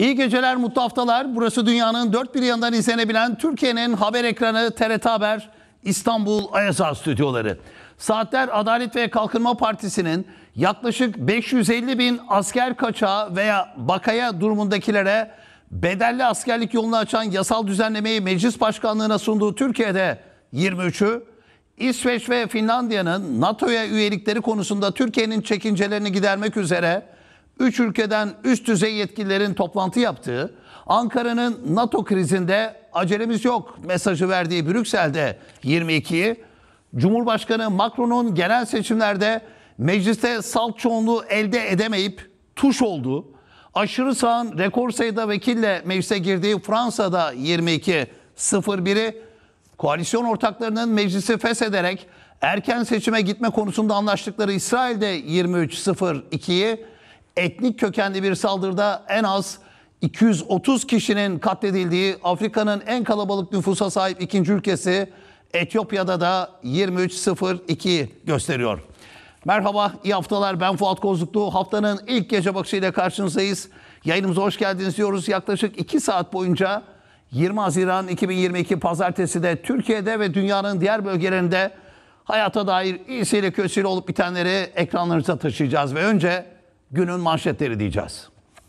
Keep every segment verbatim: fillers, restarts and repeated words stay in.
İyi geceler, mutlu haftalar. Burası dünyanın dört bir yanından izlenebilen Türkiye'nin haber ekranı T R T Haber İstanbul Ayazağ stüdyoları. Saatler Adalet ve Kalkınma Partisi'nin yaklaşık beş yüz elli bin asker kaçağı veya bakaya durumundakilere bedelli askerlik yolunu açan yasal düzenlemeyi Meclis Başkanlığı'na sunduğu Türkiye'de yirmi üçü, İsveç ve Finlandiya'nın NATO'ya üyelikleri konusunda Türkiye'nin çekincelerini gidermek üzere üç ülkeden üst düzey yetkililerin toplantı yaptığı, Ankara'nın NATO krizinde acelemiz yok mesajı verdiği Brüksel'de yirmi ikiyi, Cumhurbaşkanı Macron'un genel seçimlerde mecliste salt çoğunluğu elde edemeyip tuş olduğu, aşırı sağın rekor sayıda vekille meclise girdiği Fransa'da yirmi iki sıfır biri, koalisyon ortaklarının meclisi feshederek erken seçime gitme konusunda anlaştıkları İsrail'de yirmi üç sıfır ikiyi, etnik kökenli bir saldırıda en az iki yüz otuz kişinin katledildiği Afrika'nın en kalabalık nüfusa sahip ikinci ülkesi Etiyopya'da da yirmi üç sıfır iki gösteriyor. Merhaba, iyi haftalar. Ben Fuat Kozluklu. Haftanın ilk gece bakışıyla karşınızdayız. Yayınımıza hoş geldiniz diyoruz. Yaklaşık iki saat boyunca yirmi Haziran iki bin yirmi iki Pazartesi de Türkiye'de ve dünyanın diğer bölgelerinde hayata dair iyisiyle kötüsüyle olup bitenleri ekranlarınıza taşıyacağız. Ve önce günün manşetleri diyeceğiz.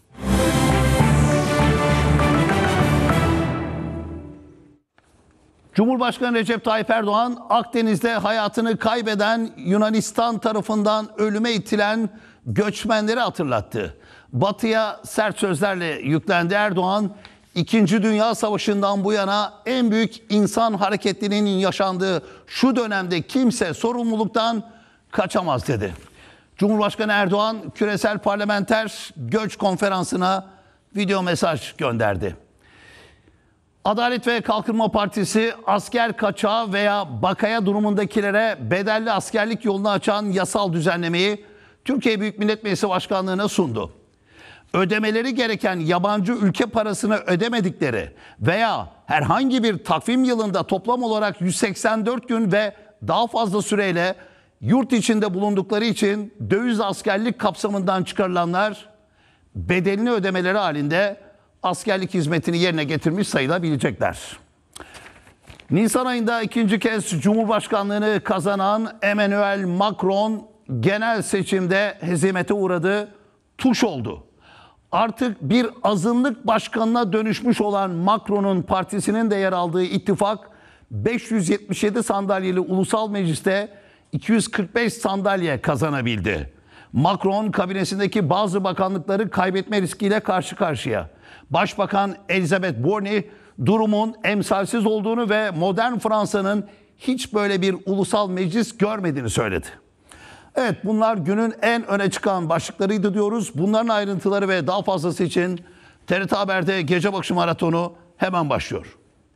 Cumhurbaşkanı Recep Tayyip Erdoğan, Akdeniz'de hayatını kaybeden Yunanistan tarafından ölüme itilen göçmenleri hatırlattı. Batı'ya sert sözlerle yüklendi Erdoğan. İkinci Dünya Savaşı'ndan bu yana en büyük insan hareketliliğinin yaşandığı şu dönemde kimse sorumluluktan kaçamaz dedi. Cumhurbaşkanı Erdoğan Küresel Parlamenter Göç Konferansı'na video mesaj gönderdi. Adalet ve Kalkınma Partisi asker kaçağı veya bakaya durumundakilere bedelli askerlik yolunu açan yasal düzenlemeyi Türkiye Büyük Millet Meclisi Başkanlığı'na sundu. Ödemeleri gereken yabancı ülke parasını ödemedikleri veya herhangi bir takvim yılında toplam olarak yüz seksen dört gün ve daha fazla süreyle yurt içinde bulundukları için döviz askerlik kapsamından çıkarılanlar bedelini ödemeleri halinde askerlik hizmetini yerine getirmiş sayılabilecekler. Nisan ayında ikinci kez Cumhurbaşkanlığını kazanan Emmanuel Macron genel seçimde hezimete uğradı, tuş oldu. Artık bir azınlık başkanına dönüşmüş olan Macron'un partisinin de yer aldığı ittifak beş yüz yetmiş yedi sandalyeli ulusal mecliste iki yüz kırk beş sandalye kazanabildi. Macron kabinesindeki bazı bakanlıkları kaybetme riskiyle karşı karşıya. Başbakan Elisabeth Borne durumun emsalsiz olduğunu ve modern Fransa'nın hiç böyle bir ulusal meclis görmediğini söyledi. Evet, bunlar günün en öne çıkan başlıklarıydı diyoruz. Bunların ayrıntıları ve daha fazlası için T R T Haber'de Gece Bakışı Maratonu hemen başlıyor.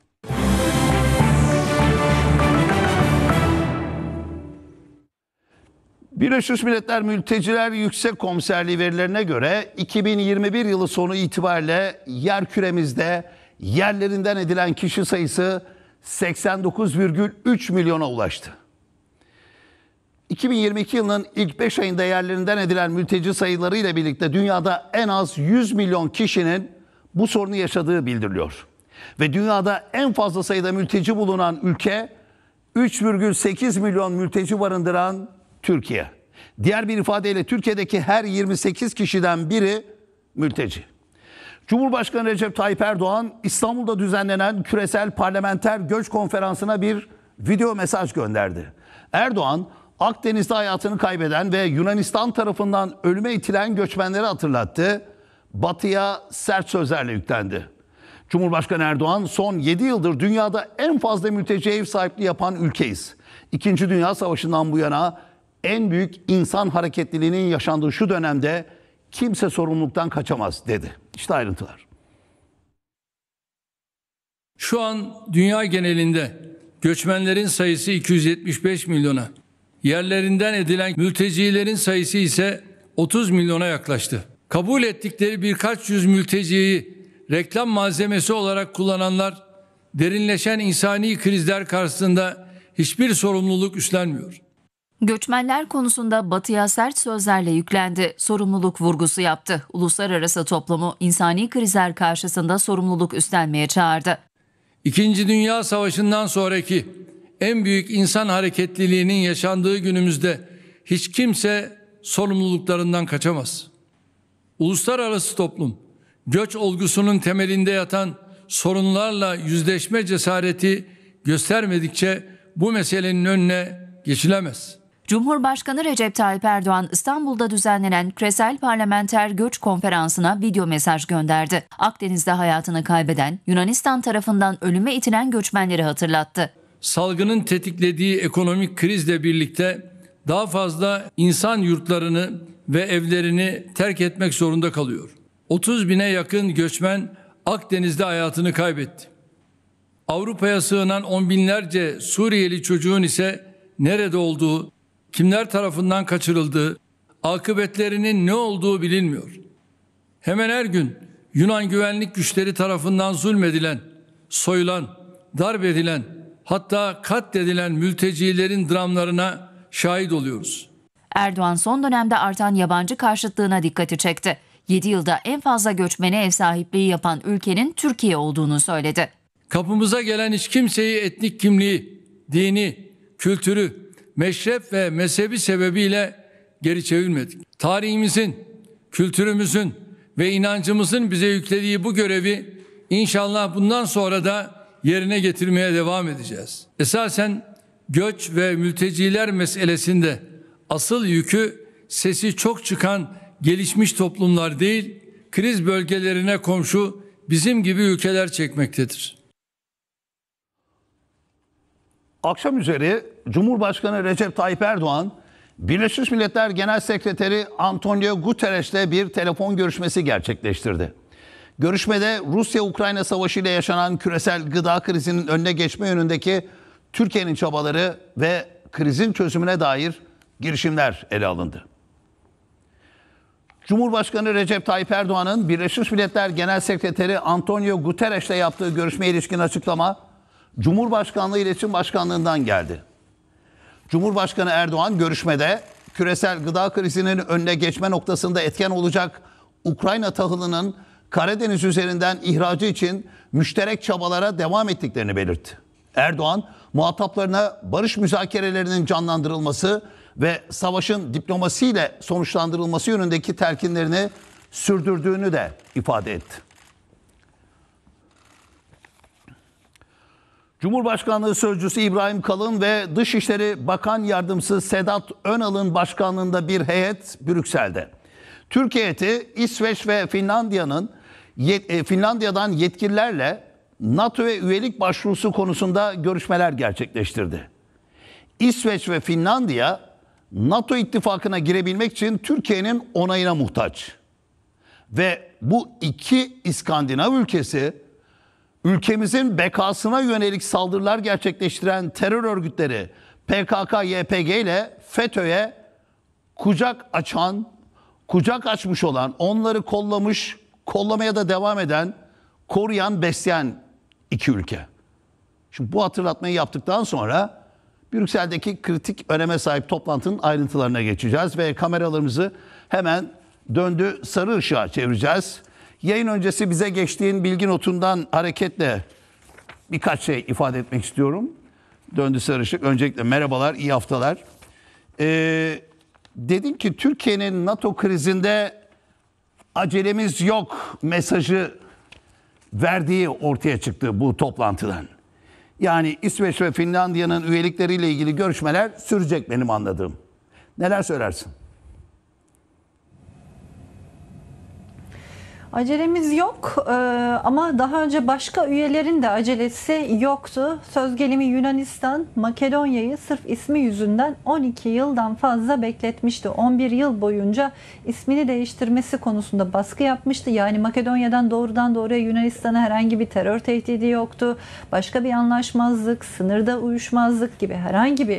Birleşmiş Milletler Mülteciler Yüksekkomiserliği verilerine göre iki bin yirmi bir yılı sonu itibariyle yerküremizde yerlerinden edilen kişi sayısı seksen dokuz virgül üç milyona ulaştı. iki bin yirmi iki yılının ilk beş ayında yerlerinden edilen mülteci sayıları ile birlikte dünyada en az yüz milyon kişinin bu sorunu yaşadığı bildiriliyor. Ve dünyada en fazla sayıda mülteci bulunan ülke üç virgül sekiz milyon mülteci barındıran Türkiye. Diğer bir ifadeyle Türkiye'deki her yirmi sekiz kişiden biri mülteci. Cumhurbaşkanı Recep Tayyip Erdoğan İstanbul'da düzenlenen Küresel Parlamenter Göç Konferansı'na bir video mesaj gönderdi. Erdoğan, Akdeniz'de hayatını kaybeden ve Yunanistan tarafından ölüme itilen göçmenleri hatırlattı. Batı'ya sert sözlerle yüklendi. Cumhurbaşkanı Erdoğan, son yedi yıldır dünyada en fazla mülteciye ev sahipliği yapan ülkeyiz. İkinci Dünya Savaşı'ndan bu yana en büyük insan hareketliliğinin yaşandığı şu dönemde kimse sorumluluktan kaçamaz dedi. İşte ayrıntılar. Şu an dünya genelinde göçmenlerin sayısı iki yüz yetmiş beş milyona, yerlerinden edilen mültecilerin sayısı ise otuz milyona yaklaştı. Kabul ettikleri birkaç yüz mülteciyi reklam malzemesi olarak kullananlar derinleşen insani krizler karşısında hiçbir sorumluluk üstlenmiyor. Göçmenler konusunda Batı'ya sert sözlerle yüklendi, sorumluluk vurgusu yaptı. Uluslararası toplumu insani krizler karşısında sorumluluk üstlenmeye çağırdı. İkinci Dünya Savaşı'ndan sonraki en büyük insan hareketliliğinin yaşandığı günümüzde hiç kimse sorumluluklarından kaçamaz. Uluslararası toplum, göç olgusunun temelinde yatan sorunlarla yüzleşme cesareti göstermedikçe bu meselenin önüne geçilemez. Cumhurbaşkanı Recep Tayyip Erdoğan İstanbul'da düzenlenen Küresel Parlamenter Göç Konferansı'na video mesaj gönderdi. Akdeniz'de hayatını kaybeden, Yunanistan tarafından ölüme itilen göçmenleri hatırlattı. Salgının tetiklediği ekonomik krizle birlikte daha fazla insan yurtlarını ve evlerini terk etmek zorunda kalıyor. otuz bine yakın göçmen Akdeniz'de hayatını kaybetti. Avrupa'ya sığınan on binlerce Suriyeli çocuğun ise nerede olduğu, kimler tarafından kaçırıldığı, akıbetlerinin ne olduğu bilinmiyor. Hemen her gün Yunan güvenlik güçleri tarafından zulmedilen, soyulan, darp edilen, hatta katledilen mültecilerin dramlarına şahit oluyoruz. Erdoğan son dönemde artan yabancı karşıtlığına dikkati çekti. yedi yılda en fazla göçmene ev sahipliği yapan ülkenin Türkiye olduğunu söyledi. Kapımıza gelen hiç kimseyi etnik kimliği, dini, kültürü, meşrep ve mezhebi sebebiyle geri çevirmedik. Tarihimizin, kültürümüzün ve inancımızın bize yüklediği bu görevi inşallah bundan sonra da yerine getirmeye devam edeceğiz. Esasen göç ve mülteciler meselesinde asıl yükü sesi çok çıkan gelişmiş toplumlar değil, kriz bölgelerine komşu bizim gibi ülkeler çekmektedir. Akşam üzeri Cumhurbaşkanı Recep Tayyip Erdoğan, Birleşmiş Milletler Genel Sekreteri Antonio Guterres'le bir telefon görüşmesi gerçekleştirdi. Görüşmede Rusya-Ukrayna Savaşı ile yaşanan küresel gıda krizinin önüne geçme yönündeki Türkiye'nin çabaları ve krizin çözümüne dair girişimler ele alındı. Cumhurbaşkanı Recep Tayyip Erdoğan'ın Birleşmiş Milletler Genel Sekreteri Antonio Guterres'le yaptığı görüşmeye ilişkin açıklama Cumhurbaşkanlığı İletişim Başkanlığı'ndan geldi. Cumhurbaşkanı Erdoğan görüşmede küresel gıda krizinin önüne geçme noktasında etken olacak Ukrayna tahılının Karadeniz üzerinden ihracı için müşterek çabalara devam ettiklerini belirtti. Erdoğan, muhataplarına barış müzakerelerinin canlandırılması ve savaşın diplomasiyle sonuçlandırılması yönündeki telkinlerini sürdürdüğünü de ifade etti. Cumhurbaşkanlığı Sözcüsü İbrahim Kalın ve Dışişleri Bakan Yardımcısı Sedat Önal'ın başkanlığında bir heyet Brüksel'de. Türkiye heyeti İsveç ve Finlandiya'nın Finlandiya'dan yetkililerle NATO ve üyelik başvurusu konusunda görüşmeler gerçekleştirdi. İsveç ve Finlandiya NATO ittifakına girebilmek için Türkiye'nin onayına muhtaç. Ve bu iki İskandinav ülkesi ülkemizin bekasına yönelik saldırılar gerçekleştiren terör örgütleri P K K Y P G ile FETÖ'ye kucak açan, kucak açmış olan, onları kollamış, kollamaya da devam eden, koruyan, besleyen iki ülke. Şimdi bu hatırlatmayı yaptıktan sonra Brüksel'deki kritik öneme sahip toplantının ayrıntılarına geçeceğiz ve kameralarımızı hemen döndü sarı ışığa çevireceğiz. Yayın öncesi bize geçtiğin bilgi notundan hareketle birkaç şey ifade etmek istiyorum. Döndü sarı ışık. Öncelikle merhabalar, iyi haftalar. Ee, dedin ki Türkiye'nin NATO krizinde acelemiz yok mesajı verdiği ortaya çıktı bu toplantıdan. Yani İsveç ve Finlandiya'nın üyelikleriyle ilgili görüşmeler sürecek benim anladığım. Neler söylersin? Acelemiz yok ee, ama daha önce başka üyelerin de acelesi yoktu. Söz gelimi Yunanistan, Makedonya'yı sırf ismi yüzünden on iki yıldan fazla bekletmişti. on bir yıl boyunca ismini değiştirmesi konusunda baskı yapmıştı. Yani Makedonya'dan doğrudan doğruya Yunanistan'a herhangi bir terör tehdidi yoktu. Başka bir anlaşmazlık, sınırda uyuşmazlık gibi herhangi bir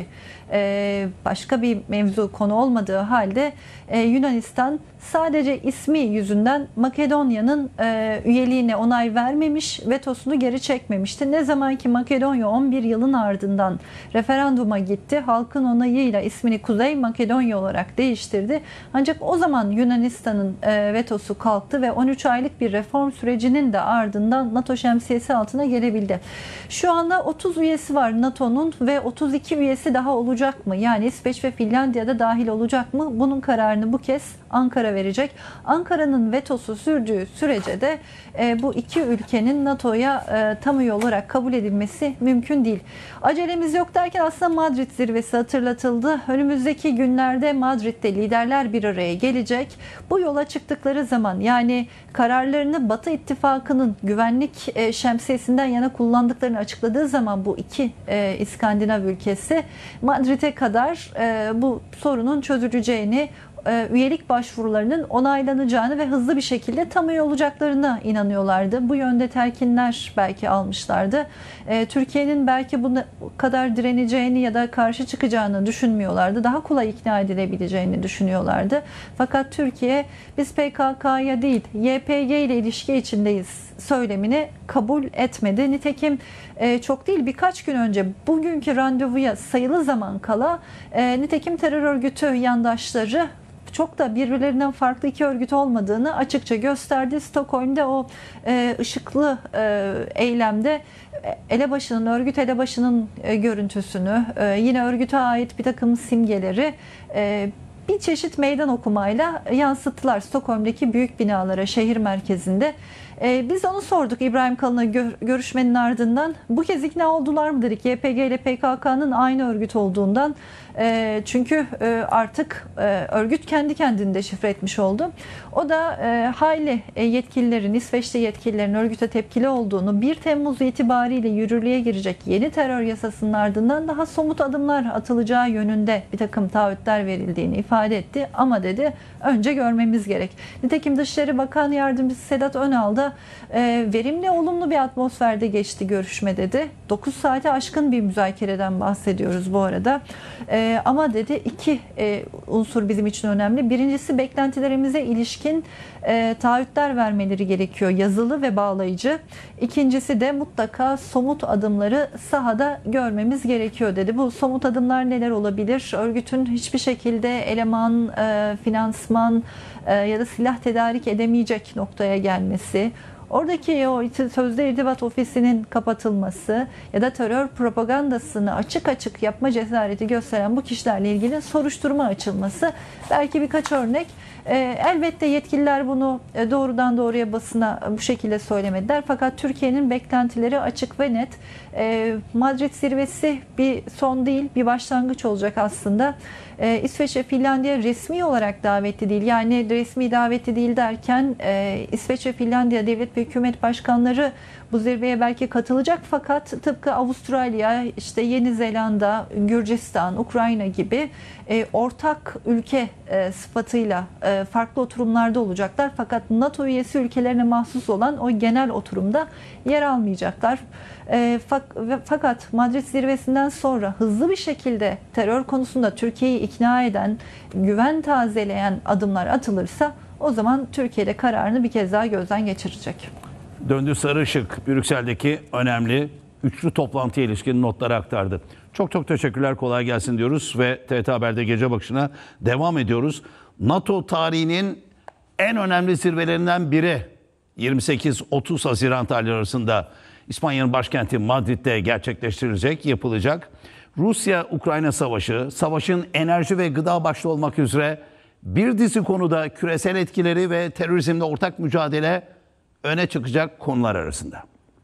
e, başka bir mevzu konu olmadığı halde e, Yunanistan sadece ismi yüzünden Makedonya'nın e, üyeliğine onay vermemiş, vetosunu geri çekmemişti. Ne zaman ki Makedonya on bir yılın ardından referanduma gitti, halkın onayıyla ismini Kuzey Makedonya olarak değiştirdi. Ancak o zaman Yunanistan'ın e, vetosu kalktı ve on üç aylık bir reform sürecinin de ardından NATO şemsiyesi altına gelebildi. Şu anda otuz üyesi var NATO'nun ve otuz iki üyesi daha olacak mı? Yani İsveç ve Finlandiya'da dahil olacak mı? Bunun kararını bu kez Ankara verecek. Ankara'nın vetosu sürdüğü sürece de e, bu iki ülkenin NATO'ya e, tam üye olarak kabul edilmesi mümkün değil. Acelemiz yok derken aslında Madrid zirvesi hatırlatıldı. Önümüzdeki günlerde Madrid'de liderler bir araya gelecek. Bu yola çıktıkları zaman, yani kararlarını Batı İttifakı'nın güvenlik e, şemsiyesinden yana kullandıklarını açıkladığı zaman bu iki e, İskandinav ülkesi Madrid'e kadar e, bu sorunun çözüleceğini, üyelik başvurularının onaylanacağını ve hızlı bir şekilde tam üye olacaklarına inanıyorlardı. Bu yönde telkinler belki almışlardı. Türkiye'nin belki bu kadar direneceğini ya da karşı çıkacağını düşünmüyorlardı. Daha kolay ikna edilebileceğini düşünüyorlardı. Fakat Türkiye biz P K K'ya değil Y P G ile ilişki içindeyiz söylemini kabul etmedi. Nitekim çok değil birkaç gün önce bugünkü randevuya sayılı zaman kala nitekim terör örgütü yandaşları çok da birbirlerinden farklı iki örgüt olmadığını açıkça gösterdi. Stockholm'da o e, ışıklı e, eylemde elebaşının, örgüt elebaşının e, görüntüsünü, e, yine örgüte ait bir takım simgeleri e, bir çeşit meydan okumayla yansıttılar Stockholm'daki büyük binalara, şehir merkezinde. Ee, biz onu sorduk İbrahim Kalın'a gör, görüşmenin ardından. Bu kez ikna oldular mı dedik, Y P G ile P K K'nın aynı örgüt olduğundan. E, çünkü e, artık e, örgüt kendi kendini deşifre etmiş oldu. O da e, hayli e, yetkililerin, İsveçli yetkililerin örgüte tepkili olduğunu, bir Temmuz itibariyle yürürlüğe girecek yeni terör yasasının ardından daha somut adımlar atılacağı yönünde bir takım taahhütler verildiğini ifade etti. Ama dedi önce görmemiz gerek. Nitekim Dışişleri Bakan Yardımcısı Sedat Önal da e, verimli, olumlu bir atmosferde geçti görüşme dedi. dokuz saate aşkın bir müzakereden bahsediyoruz bu arada. E, ama dedi iki e, unsur bizim için önemli. Birincisi beklentilerimize ilişkin e, taahhütler vermeleri gerekiyor, yazılı ve bağlayıcı. İkincisi de mutlaka somut adımları sahada görmemiz gerekiyor dedi. Bu somut adımlar neler olabilir? Örgütün hiçbir şekilde eleman, e, finansman e, ya da silah tedarik edemeyecek noktaya gelmesi, oradaki o sözde irtibat ofisinin kapatılması ya da terör propagandasını açık açık yapma cesareti gösteren bu kişilerle ilgili soruşturma açılması, belki birkaç örnek. E, elbette yetkililer bunu e, doğrudan doğruya basına bu şekilde söylemediler. Fakat Türkiye'nin beklentileri açık ve net. E, Madrid zirvesi bir son değil, bir başlangıç olacak aslında. E, İsveç ve Finlandiya resmi olarak davetli değil. Yani resmi davetli değil derken e, İsveç ve Finlandiya devlet ve hükümet başkanları bu zirveye belki katılacak, fakat tıpkı Avustralya, işte Yeni Zelanda, Gürcistan, Ukrayna gibi e, ortak ülke e, sıfatıyla e, farklı oturumlarda olacaklar. Fakat NATO üyesi ülkelerine mahsus olan o genel oturumda yer almayacaklar. E, fak, fakat Madrid zirvesinden sonra hızlı bir şekilde terör konusunda Türkiye'yi ikna eden, güven tazeleyen adımlar atılırsa o zaman Türkiye'de kararını bir kez daha gözden geçirecek. Döndü Sarı Işık, Brüksel'deki önemli üçlü toplantıya ilişkin notları aktardı. Çok çok teşekkürler, kolay gelsin diyoruz ve T R T Haber'de gece bakışına devam ediyoruz. NATO tarihinin en önemli zirvelerinden biri yirmi sekiz otuz Haziran tarihleri arasında İspanya'nın başkenti Madrid'de gerçekleştirilecek, yapılacak. Rusya-Ukrayna savaşı, savaşın enerji ve gıda başta olmak üzere bir dizi konuda küresel etkileri ve terörizmle ortak mücadele öne çıkacak konular arasında.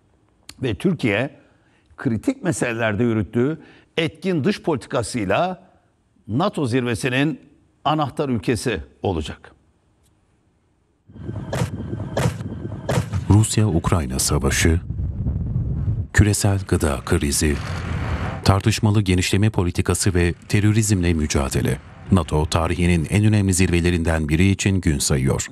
Ve Türkiye kritik meselelerde yürüttüğü etkin dış politikasıyla NATO zirvesinin anahtar ülkesi olacak. Rusya-Ukrayna savaşı, küresel gıda krizi, tartışmalı genişleme politikası ve terörizmle mücadele. NATO tarihinin en önemli zirvelerinden biri için gün sayıyor.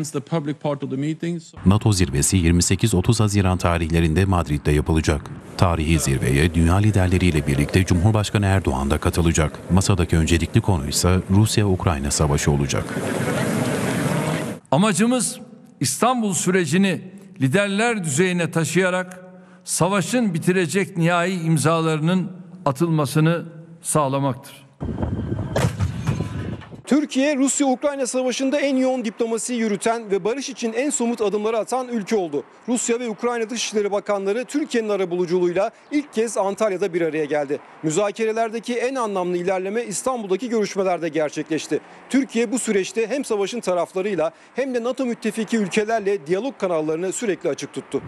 NATO zirvesi yirmi sekiz otuz Haziran tarihlerinde Madrid'de yapılacak. Tarihi zirveye dünya liderleriyle birlikte Cumhurbaşkanı Erdoğan da katılacak. Masadaki öncelikli konu ise Rusya-Ukrayna savaşı olacak. Amacımız İstanbul sürecini liderler düzeyine taşıyarak savaşın bitirecek nihai imzalarının atılmasını sağlamaktır. Türkiye, Rusya-Ukrayna savaşında en yoğun diplomasiyi yürüten ve barış için en somut adımları atan ülke oldu. Rusya ve Ukrayna Dışişleri Bakanları Türkiye'nin arabuluculuğuyla ilk kez Antalya'da bir araya geldi. Müzakerelerdeki en anlamlı ilerleme İstanbul'daki görüşmelerde gerçekleşti. Türkiye bu süreçte hem savaşın taraflarıyla hem de NATO müttefiki ülkelerle diyalog kanallarını sürekli açık tuttu.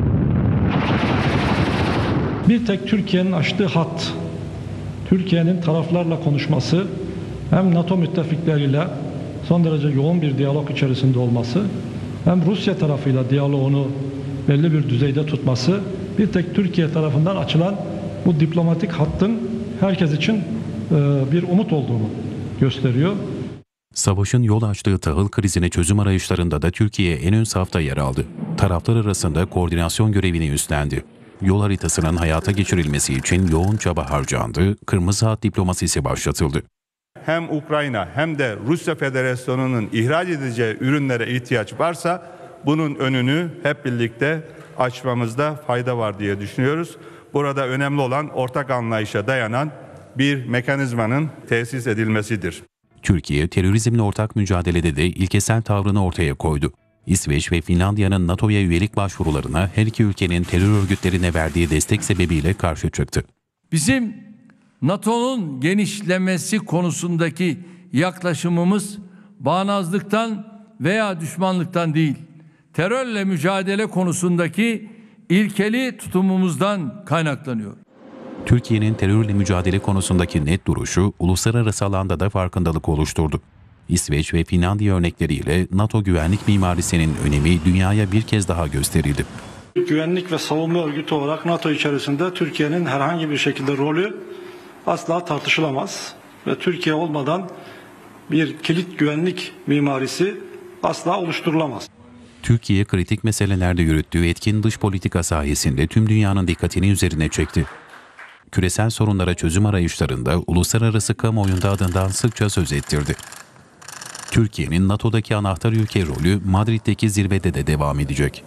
Bir tek Türkiye'nin açtığı hat, Türkiye'nin taraflarla konuşması, hem NATO müttefikleriyle son derece yoğun bir diyalog içerisinde olması, hem Rusya tarafıyla diyaloğunu belli bir düzeyde tutması, bir tek Türkiye tarafından açılan bu diplomatik hattın herkes için bir umut olduğunu gösteriyor. Savaşın yol açtığı tahıl krizine çözüm arayışlarında da Türkiye en ön safta yer aldı. Taraflar arasında koordinasyon görevini üstlendi. Yol haritasının hayata geçirilmesi için yoğun çaba harcandı, Kırmızı Hat diplomasisi başlatıldı. Hem Ukrayna hem de Rusya Federasyonu'nun ihraç edeceği ürünlere ihtiyaç varsa bunun önünü hep birlikte açmamızda fayda var diye düşünüyoruz. Burada önemli olan ortak anlayışa dayanan bir mekanizmanın tesis edilmesidir. Türkiye, terörizmle ortak mücadelede de ilkesel tavrını ortaya koydu. İsveç ve Finlandiya'nın NATO'ya üyelik başvurularına her iki ülkenin terör örgütlerine verdiği destek sebebiyle karşı çıktı. Bizim NATO'nun genişlemesi konusundaki yaklaşımımız bağnazlıktan veya düşmanlıktan değil, terörle mücadele konusundaki ilkeli tutumumuzdan kaynaklanıyor. Türkiye'nin terörle mücadele konusundaki net duruşu uluslararası alanda da farkındalık oluşturdu. İsveç ve Finlandiya örnekleriyle NATO güvenlik mimarisinin önemi dünyaya bir kez daha gösterildi. Güvenlik ve savunma örgütü olarak NATO içerisinde Türkiye'nin herhangi bir şekilde rolü asla tartışılamaz ve Türkiye olmadan bir kilit güvenlik mimarisi asla oluşturulamaz. Türkiye kritik meselelerde yürüttüğü etkin dış politika sayesinde tüm dünyanın dikkatini üzerine çekti. Küresel sorunlara çözüm arayışlarında uluslararası kamuoyunda adından sıkça söz ettirdi. Türkiye'nin NATO'daki anahtar ülke rolü Madrid'deki zirvede de devam edecek.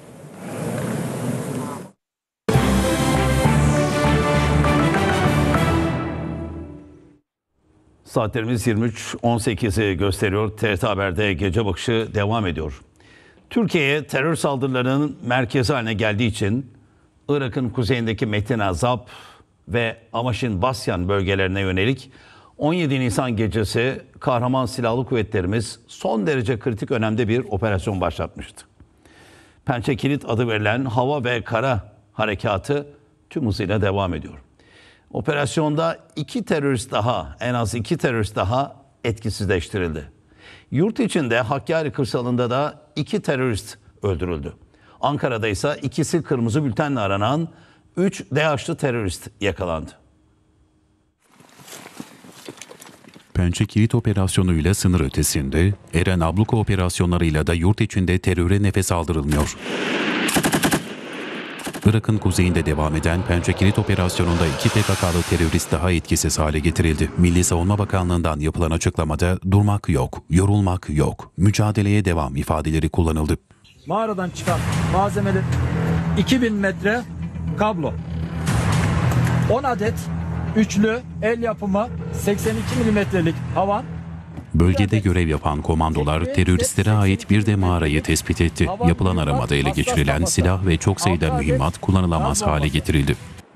Saatlerimiz yirmi üç on sekizi gösteriyor. T R T Haber'de gece bakışı devam ediyor. Türkiye'ye terör saldırılarının merkezi haline geldiği için Irak'ın kuzeyindeki Metin Azap ve Amaşin Basyan bölgelerine yönelik on yedi Nisan gecesi kahraman silahlı kuvvetlerimiz son derece kritik önemde bir operasyon başlatmıştı. Pençe Kilit adı verilen hava ve kara harekatı tüm hızıyla devam ediyor. Operasyonda iki terörist daha, en az iki terörist daha etkisizleştirildi. Yurt içinde Hakkari kırsalında da iki terörist öldürüldü. Ankara'da ise ikisi kırmızı bültenle aranan üç DAEŞ'lı terörist yakalandı. Pençe Kilit operasyonuyla sınır ötesinde, Eren Abluka operasyonlarıyla da yurt içinde teröre nefes aldırılmıyor. Irak'ın kuzeyinde devam eden Pençe Kilit operasyonunda iki P K K'lı terörist daha etkisiz hale getirildi. Milli Savunma Bakanlığı'ndan yapılan açıklamada durmak yok, yorulmak yok, mücadeleye devam ifadeleri kullanıldı. Mağaradan çıkan malzemeler iki bin metre kablo, on adet üçlü el yapımı seksen iki milimetrelik havan. Bölgede görev yapan komandolar teröristlere ait bir de mağarayı tespit etti. Yapılan aramada ele geçirilen silah ve çok sayıda mühimmat kullanılamaz hale getirildi.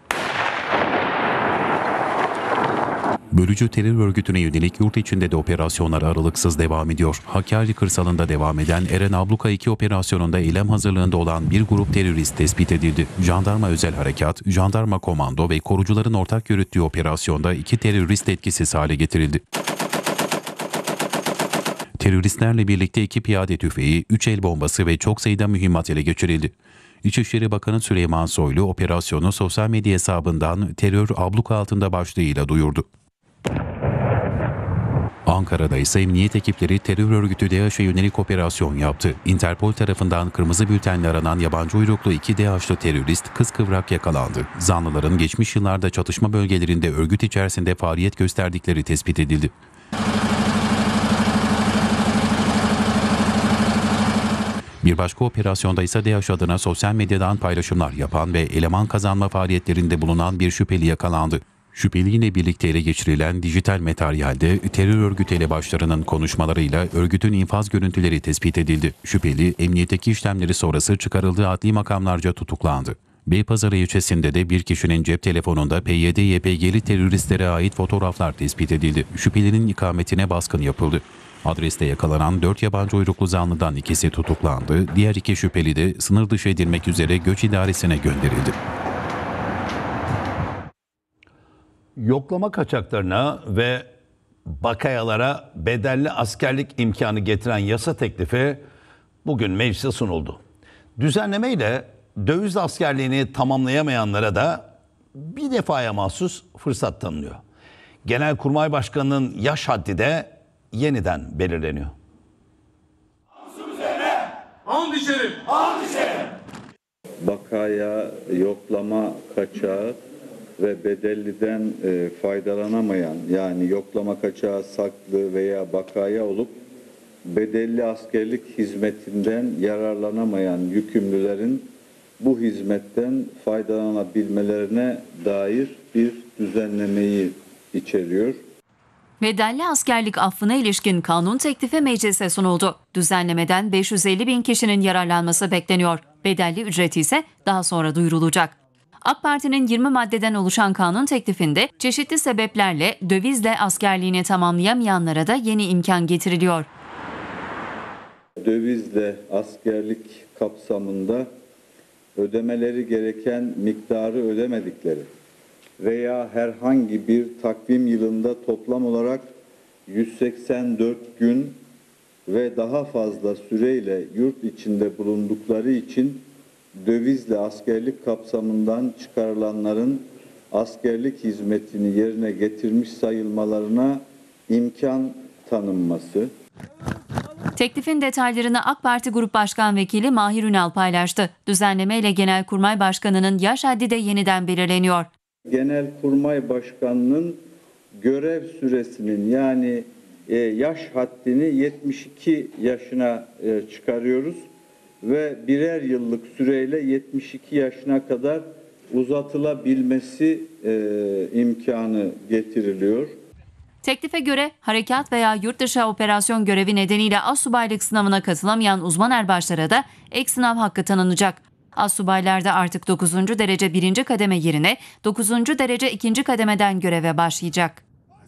Bölücü terör örgütüne yönelik yurt içinde de operasyonlar aralıksız devam ediyor. Hakkari kırsalında devam eden Eren Abluka iki operasyonunda eylem hazırlığında olan bir grup terörist tespit edildi. Jandarma Özel Harekat, Jandarma Komando ve korucuların ortak yürüttüğü operasyonda iki terörist etkisiz hale getirildi. Teröristlerle birlikte iki piyade tüfeği, üç el bombası ve çok sayıda mühimmat ele geçirildi. İçişleri Bakanı Süleyman Soylu operasyonu sosyal medya hesabından terör abluka altında başlığıyla duyurdu. Ankara'da ise emniyet ekipleri terör örgütü DAEŞ'e yönelik operasyon yaptı. Interpol tarafından kırmızı bültenle aranan yabancı uyruklu iki DAEŞ'lı terörist kıskıvrak yakalandı. Zanlıların geçmiş yıllarda çatışma bölgelerinde örgüt içerisinde faaliyet gösterdikleri tespit edildi. Bir başka operasyonda ise DAEŞ adına sosyal medyadan paylaşımlar yapan ve eleman kazanma faaliyetlerinde bulunan bir şüpheli yakalandı. Şüpheliyle birlikte ele geçirilen dijital materyalde terör örgütü elebaşlarının konuşmalarıyla örgütün infaz görüntüleri tespit edildi. Şüpheli, emniyetteki işlemleri sonrası çıkarıldığı adli makamlarca tutuklandı. Beypazarı ilçesinde de bir kişinin cep telefonunda P Y D Y P G'li teröristlere ait fotoğraflar tespit edildi. Şüphelinin ikametine baskın yapıldı. Adreste yakalanan dört yabancı uyruklu zanlıdan ikisi tutuklandı. Diğer iki şüpheli de sınır dışı edilmek üzere göç idaresine gönderildi. Yoklama kaçaklarına ve bakayalara bedelli askerlik imkanı getiren yasa teklifi bugün meclise sunuldu. Düzenlemeyle döviz askerliğini tamamlayamayanlara da bir defaya mahsus fırsat tanınıyor. Genelkurmay Başkanı'nın yaş haddi de yeniden belirleniyor. Bakaya, yoklama kaçağı ve bedelliden e, faydalanamayan, yani yoklama kaçağı saklı veya bakaya olup bedelli askerlik hizmetinden yararlanamayan yükümlülerin bu hizmetten faydalanabilmelerine dair bir düzenlemeyi içeriyor. Bedelli askerlik affına ilişkin kanun teklifi meclise sunuldu. Düzenlemeden beş yüz elli bin kişinin yararlanması bekleniyor. Bedelli ücreti ise daha sonra duyurulacak. AK Parti'nin yirmi maddeden oluşan kanun teklifinde çeşitli sebeplerle dövizle askerliğini tamamlayamayanlara da yeni imkan getiriliyor. Dövizle askerlik kapsamında ödemeleri gereken miktarı ödemedikleri veya herhangi bir takvim yılında toplam olarak yüz seksen dört gün ve daha fazla süreyle yurt içinde bulundukları için dövizle askerlik kapsamından çıkarılanların askerlik hizmetini yerine getirmiş sayılmalarına imkan tanınması. Teklifin detaylarını AK Parti Grup Başkan Vekili Mahir Ünal paylaştı. Düzenlemeyle Genelkurmay Başkanı'nın yaş haddi de yeniden belirleniyor. Genelkurmay Başkanı'nın görev süresinin, yani e, yaş haddini yetmiş iki yaşına e, çıkarıyoruz ve birer yıllık süreyle yetmiş iki yaşına kadar uzatılabilmesi e, imkanı getiriliyor. Teklife göre harekat veya yurt dışı operasyon görevi nedeniyle astsubaylık sınavına katılamayan uzman erbaşlara da ek sınav hakkı tanınacak. Astsubaylar da artık dokuzuncu derece birinci kademe yerine dokuzuncu derece ikinci kademeden göreve başlayacak.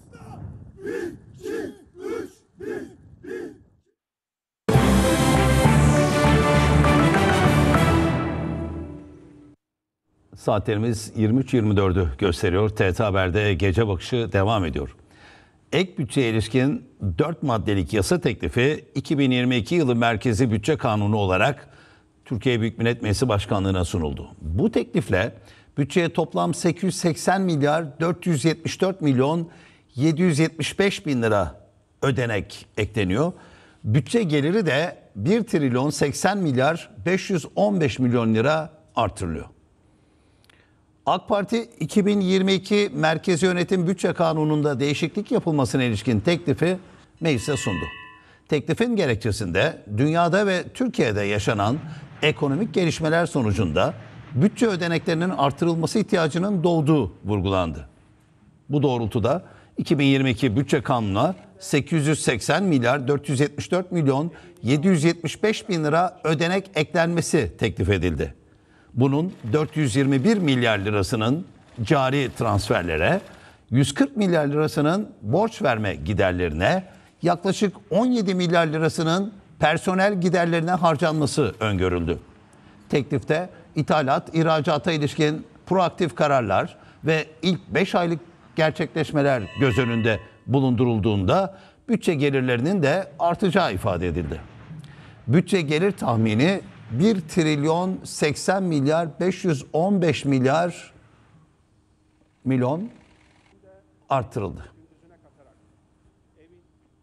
Saatlerimiz yirmi üç yirmi dördü gösteriyor. T R T Haber'de gece bakışı devam ediyor. Ek bütçeye ilişkin dört maddelik yasa teklifi iki bin yirmi iki yılı Merkezi Bütçe Kanunu olarak Türkiye Büyük Millet Meclisi Başkanlığı'na sunuldu. Bu teklifle bütçeye toplam sekiz yüz seksen milyar dört yüz yetmiş dört milyon yedi yüz yetmiş beş bin lira ödenek ekleniyor. Bütçe geliri de bir trilyon seksen milyar beş yüz on beş milyon lira artırılıyor. AK Parti iki bin yirmi iki Merkezi Yönetim Bütçe Kanunu'nda değişiklik yapılmasına ilişkin teklifi meclise sundu. Teklifin gerekçesinde dünyada ve Türkiye'de yaşanan ekonomik gelişmeler sonucunda bütçe ödeneklerinin artırılması ihtiyacının doğduğu vurgulandı. Bu doğrultuda iki bin yirmi iki Bütçe Kanunu'na sekiz yüz seksen milyar dört yüz yetmiş dört milyon yedi yüz yetmiş beş bin lira ödenek eklenmesi teklif edildi. Bunun dört yüz yirmi bir milyar lirasının cari transferlere, yüz kırk milyar lirasının borç verme giderlerine, yaklaşık on yedi milyar lirasının personel giderlerine harcanması öngörüldü. Teklifte ithalat, ihracata ilişkin proaktif kararlar ve ilk beş aylık gerçekleşmeler göz önünde bulundurulduğunda bütçe gelirlerinin de artacağı ifade edildi. Bütçe gelir tahmini bir trilyon seksen milyar beş yüz on beş milyar milyon artırıldı.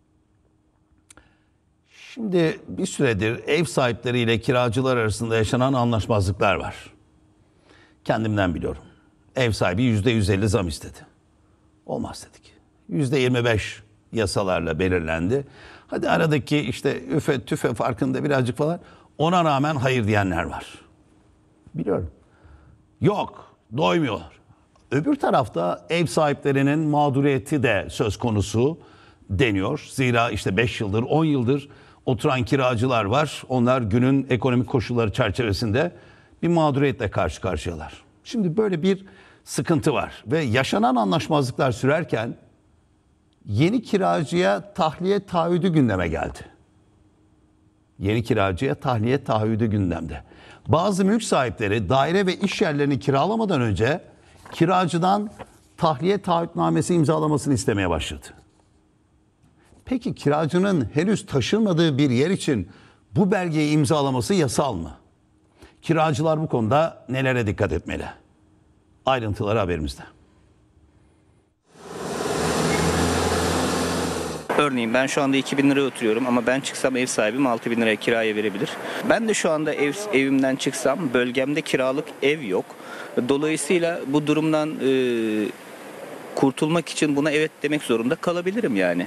Şimdi bir süredir ev sahipleriyle kiracılar arasında yaşanan anlaşmazlıklar var. Kendimden biliyorum. Ev sahibi yüzde yüz elli zam istedi. Olmaz dedik. yüzde yirmi beş yasalarla belirlendi. Hadi aradaki işte üfe tüfe farkında birazcık falan, ona rağmen hayır diyenler var. Biliyorum. Yok, doymuyorlar. Öbür tarafta ev sahiplerinin mağduriyeti de söz konusu deniyor. Zira işte beş yıldır, on yıldır oturan kiracılar var. Onlar günün ekonomik koşulları çerçevesinde bir mağduriyetle karşı karşıyalar. Şimdi böyle bir sıkıntı var ve yaşanan anlaşmazlıklar sürerken yeni kiracıya tahliye taahhüdü gündeme geldi. Yeni kiracıya tahliye taahhüdü gündemde. Bazı mülk sahipleri daire ve iş yerlerini kiralamadan önce kiracıdan tahliye taahhütnamesi imzalamasını istemeye başladı. Peki kiracının henüz taşınmadığı bir yer için bu belgeyi imzalaması yasal mı? Kiracılar bu konuda nelere dikkat etmeli? Ayrıntıları haberimizde. Örneğin ben şu anda iki bin liraya oturuyorum ama ben çıksam ev sahibim altı bin liraya kiraya verebilir. Ben de şu anda ev, evimden çıksam bölgemde kiralık ev yok. Dolayısıyla bu durumdan e, kurtulmak için buna evet demek zorunda kalabilirim yani.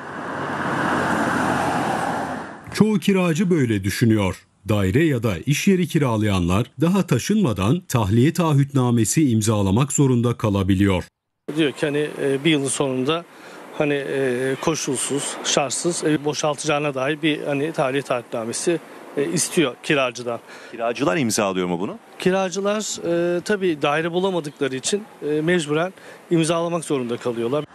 Çoğu kiracı böyle düşünüyor. Daire ya da iş yeri kiralayanlar daha taşınmadan tahliye taahhütnamesi imzalamak zorunda kalabiliyor. Diyor ki hani bir yılın sonunda hani koşulsuz, şartsız boşaltacağına dair bir hani tahliye taahhütnamesi istiyor kiracıdan. Kiracılar imzalıyor mu bunu? Kiracılar e, tabii daire bulamadıkları için e, mecburen imzalamak zorunda kalıyorlar.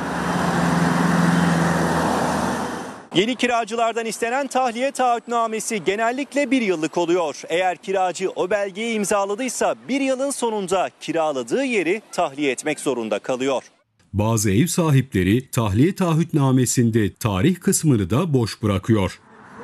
Yeni kiracılardan istenen tahliye taahhütnamesi genellikle bir yıllık oluyor. Eğer kiracı o belgeyi imzaladıysa bir yılın sonunda kiraladığı yeri tahliye etmek zorunda kalıyor. Bazı ev sahipleri tahliye taahhütnamesinde tarih kısmını da boş bırakıyor.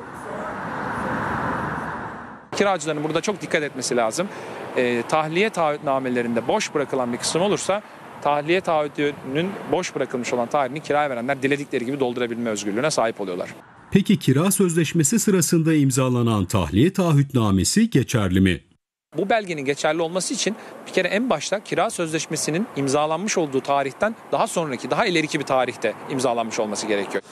Kiracıların burada çok dikkat etmesi lazım. E, tahliye taahhütnamelerinde boş bırakılan bir kısım olursa tahliye taahhütünün boş bırakılmış olan tarihini kiraya verenler diledikleri gibi doldurabilme özgürlüğüne sahip oluyorlar. Peki kira sözleşmesi sırasında imzalanan tahliye taahhütnamesi geçerli mi? Bu belgenin geçerli olması için bir kere en başta kira sözleşmesinin imzalanmış olduğu tarihten daha sonraki, daha ileriki bir tarihte imzalanmış olması gerekiyor.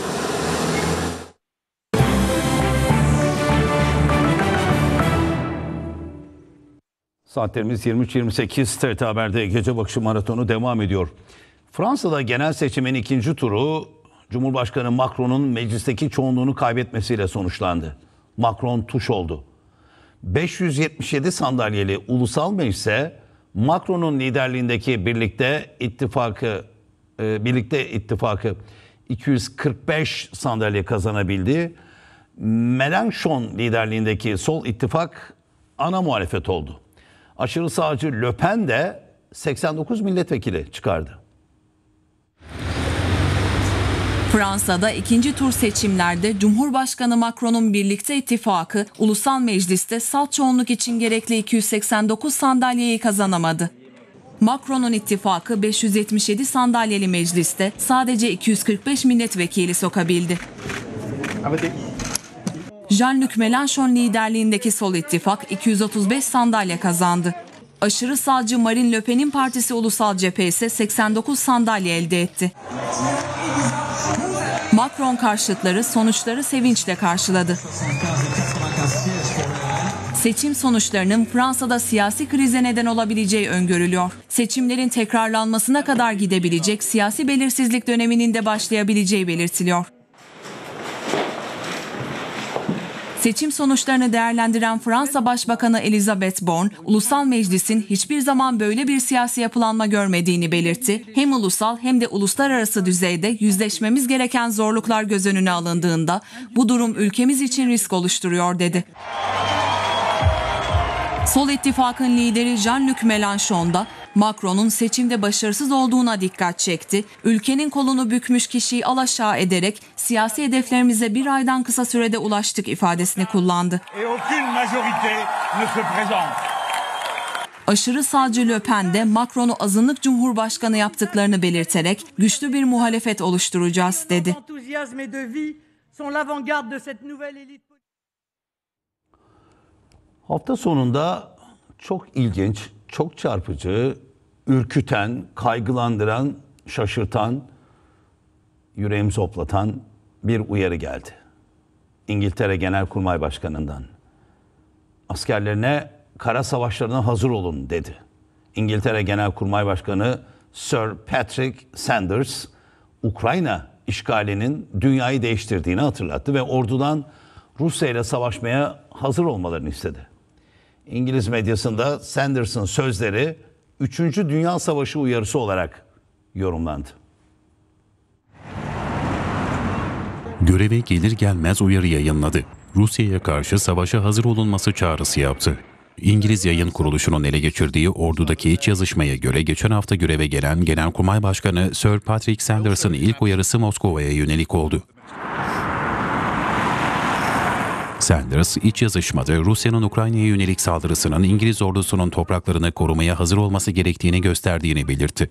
Saatlerimiz yirmi üç yirmi sekiz. T R T Haber'de gece bakışı maratonu devam ediyor. Fransa'da genel seçimin ikinci turu Cumhurbaşkanı Macron'un meclisteki çoğunluğunu kaybetmesiyle sonuçlandı. Macron tuş oldu. beş yüz yetmiş yedi sandalyeli ulusal meclise Macron'un liderliğindeki Birlikte İttifakı e, Birlikte İttifakı iki yüz kırk beş sandalye kazanabildi. Mélenchon liderliğindeki Sol İttifak ana muhalefet oldu. Aşırı sağcı Le Pen de seksen dokuz milletvekili çıkardı. Fransa'da ikinci tur seçimlerde Cumhurbaşkanı Macron'un Birlikte İttifakı Ulusal Meclis'te salt çoğunluk için gerekli iki yüz seksen dokuz sandalyeyi kazanamadı. Macron'un ittifakı beş yüz yetmiş yedi sandalyeli mecliste sadece iki yüz kırk beş milletvekili sokabildi. Jean-Luc Mélenchon liderliğindeki Sol İttifak iki yüz otuz beş sandalye kazandı. Aşırı sağcı Marine Le Pen'in partisi Ulusal Cephe ise seksen dokuz sandalye elde etti. Macron karşıtları sonuçları sevinçle karşıladı. Seçim sonuçlarının Fransa'da siyasi krize neden olabileceği öngörülüyor. Seçimlerin tekrarlanmasına kadar gidebilecek siyasi belirsizlik döneminin de başlayabileceği belirtiliyor. Seçim sonuçlarını değerlendiren Fransa Başbakanı Elisabeth Borne, Ulusal Meclis'in hiçbir zaman böyle bir siyasi yapılanma görmediğini belirtti. Hem ulusal hem de uluslararası düzeyde yüzleşmemiz gereken zorluklar göz önüne alındığında bu durum ülkemiz için risk oluşturuyor dedi. Sol İttifak'ın lideri Jean-Luc Mélenchon da Macron'un seçimde başarısız olduğuna dikkat çekti. Ülkenin kolunu bükmüş kişiyi alaşağı ederek siyasi hedeflerimize bir aydan kısa sürede ulaştık ifadesini kullandı. Aşırı sağcı Le Pen de Macron'u azınlık cumhurbaşkanı yaptıklarını belirterek güçlü bir muhalefet oluşturacağız dedi. sont l'avant-garde de cette nouvelle élite. Hafta sonunda çok ilginç, çok çarpıcı, ürküten, kaygılandıran, şaşırtan, yüreğimizi hoplatan bir uyarı geldi. İngiltere Genelkurmay Başkanı'ndan. Askerlerine kara savaşlarına hazır olun dedi. İngiltere Genelkurmay Başkanı Sir Patrick Sanders, Ukrayna işgalinin dünyayı değiştirdiğini hatırlattı ve ordudan Rusya ile savaşmaya hazır olmalarını istedi. İngiliz medyasında Sanders'ın sözleri üçüncü Dünya Savaşı uyarısı olarak yorumlandı. Göreve gelir gelmez uyarı yayınladı. Rusya'ya karşı savaşa hazır olunması çağrısı yaptı. İngiliz yayın kuruluşunun ele geçirdiği ordudaki iç yazışmaya göre geçen hafta göreve gelen Genelkurmay Başkanı Sir Patrick Sanders'ın ilk uyarısı Moskova'ya yönelik oldu. Sanders, iç yazışmada Rusya'nın Ukrayna'ya yönelik saldırısının İngiliz ordusunun topraklarını korumaya hazır olması gerektiğini gösterdiğini belirtti.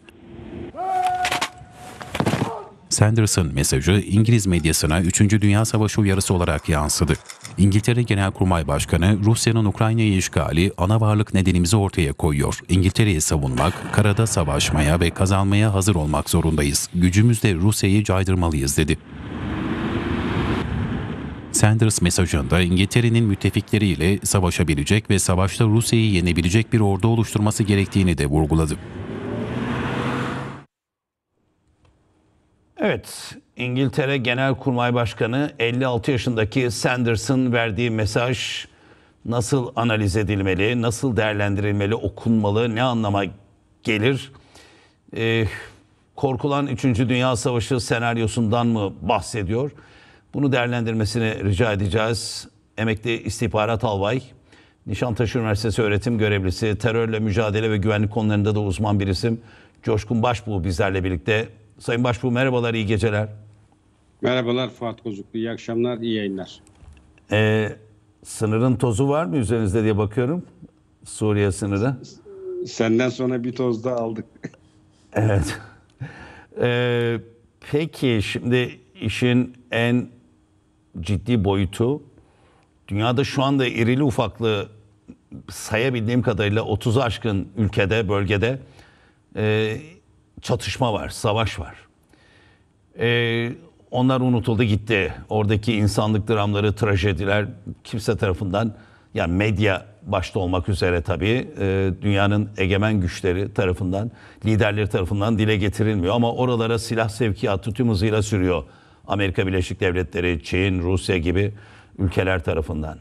Sanders'ın mesajı İngiliz medyasına üçüncü Dünya Savaşı uyarısı olarak yansıdı. İngiltere Genelkurmay Başkanı, Rusya'nın Ukrayna'yı işgali ana varlık nedenimizi ortaya koyuyor. İngiltere'yi savunmak, karada savaşmaya ve kazanmaya hazır olmak zorundayız. Gücümüzle Rusya'yı caydırmalıyız dedi. Sanders mesajında İngiltere'nin müttefikleriyle savaşabilecek ve savaşta Rusya'yı yenebilecek bir ordu oluşturması gerektiğini de vurguladı. Evet, İngiltere Genelkurmay Başkanı elli altı yaşındaki Sanders'ın verdiği mesaj nasıl analiz edilmeli, nasıl değerlendirilmeli, okunmalı, ne anlama gelir? Ee, korkulan üçüncü Dünya Savaşı senaryosundan mı bahsediyor? Bunu değerlendirmesini rica edeceğiz. Emekli istihbarat albay, Nişantaşı Üniversitesi öğretim görevlisi, terörle mücadele ve güvenlik konularında da uzman bir isim Coşkun Başbuğ bizlerle birlikte. Sayın Başbuğ merhabalar, iyi geceler. Merhabalar Fuat Kozuklu, iyi akşamlar, iyi yayınlar. Ee, sınırın tozu var mı üzerinizde diye bakıyorum. Suriye sınırı. Senden sonra bir toz da aldık. Evet. Ee, peki şimdi işin en ciddi boyutu, dünyada şu anda irili ufaklı sayabildiğim kadarıyla otuzu aşkın ülkede, bölgede e, çatışma var, savaş var. E, onlar unutuldu gitti. Oradaki insanlık dramları, trajediler kimse tarafından, yani medya başta olmak üzere tabii, e, dünyanın egemen güçleri tarafından, liderleri tarafından dile getirilmiyor. Ama oralara silah sevkiyatı tüm hızıyla sürüyor. Amerika Birleşik Devletleri, Çin, Rusya gibi ülkeler tarafından.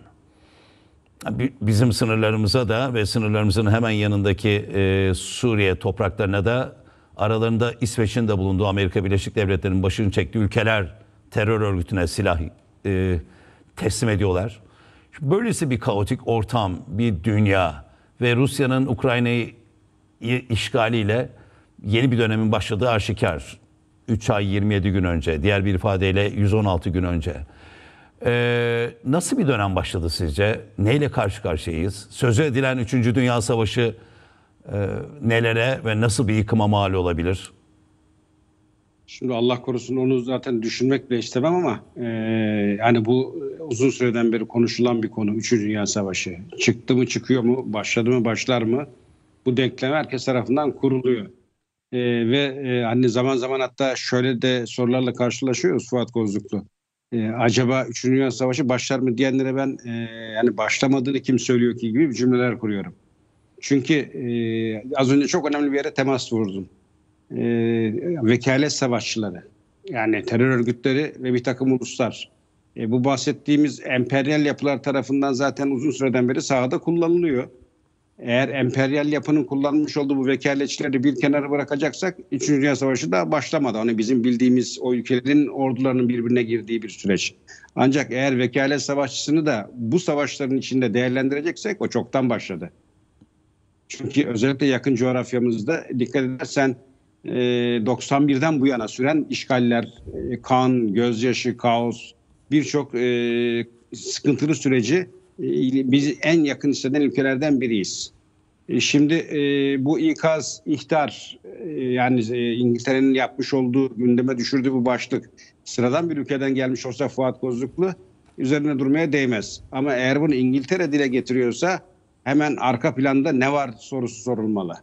Bizim sınırlarımıza da ve sınırlarımızın hemen yanındaki e, Suriye topraklarına da, aralarında İsveç'in de bulunduğu Amerika Birleşik Devletleri'nin başını çektiği ülkeler terör örgütüne silah e, teslim ediyorlar. Böylesi bir kaotik ortam, bir dünya ve Rusya'nın Ukrayna'yı işgaliyle yeni bir dönemin başladığı aşikar. üç ay yirmi yedi gün önce, diğer bir ifadeyle yüz on altı gün önce. Ee, nasıl bir dönem başladı sizce? Neyle karşı karşıyayız? Sözü edilen üçüncü Dünya Savaşı e, nelere ve nasıl bir yıkıma mal olabilir? Şimdi Allah korusun onu zaten düşünmek bile istemem ama e, yani bu uzun süreden beri konuşulan bir konu. üçüncü Dünya Savaşı. Çıktı mı, çıkıyor mu, başladı mı, başlar mı? Bu denklem herkes tarafından kuruluyor. Ee, ve e, hani zaman zaman hatta şöyle de sorularla karşılaşıyoruz Fuat Kozluklu. Ee, acaba üçüncü Dünya Savaşı başlar mı diyenlere ben e, yani başlamadığını kim söylüyor ki gibi cümleler kuruyorum. Çünkü e, az önce çok önemli bir yere temas vurdum. E, vekalet savaşçıları, yani terör örgütleri ve bir takım uluslar. E, bu bahsettiğimiz emperyal yapılar tarafından zaten uzun süreden beri sahada kullanılıyor. Eğer emperyal yapının kullanmış olduğu bu vekaletçileri bir kenara bırakacaksak üçüncü Dünya Savaşı da başlamadı. Hani bizim bildiğimiz o ülkelerin ordularının birbirine girdiği bir süreç. Ancak eğer vekalet savaşçısını da bu savaşların içinde değerlendireceksek o çoktan başladı. Çünkü özellikle yakın coğrafyamızda dikkat edersen doksan birden bu yana süren işgaller, kan, gözyaşı, kaos, birçok sıkıntılı süreci biz en yakın hisseden ülkelerden biriyiz. Şimdi bu ikaz, ihtar, yani İngiltere'nin yapmış olduğu, gündeme düşürdüğü bu başlık sıradan bir ülkeden gelmiş olsa Fuat Kozluklu üzerine durmaya değmez. Ama eğer bunu İngiltere dile getiriyorsa hemen arka planda ne var sorusu sorulmalı.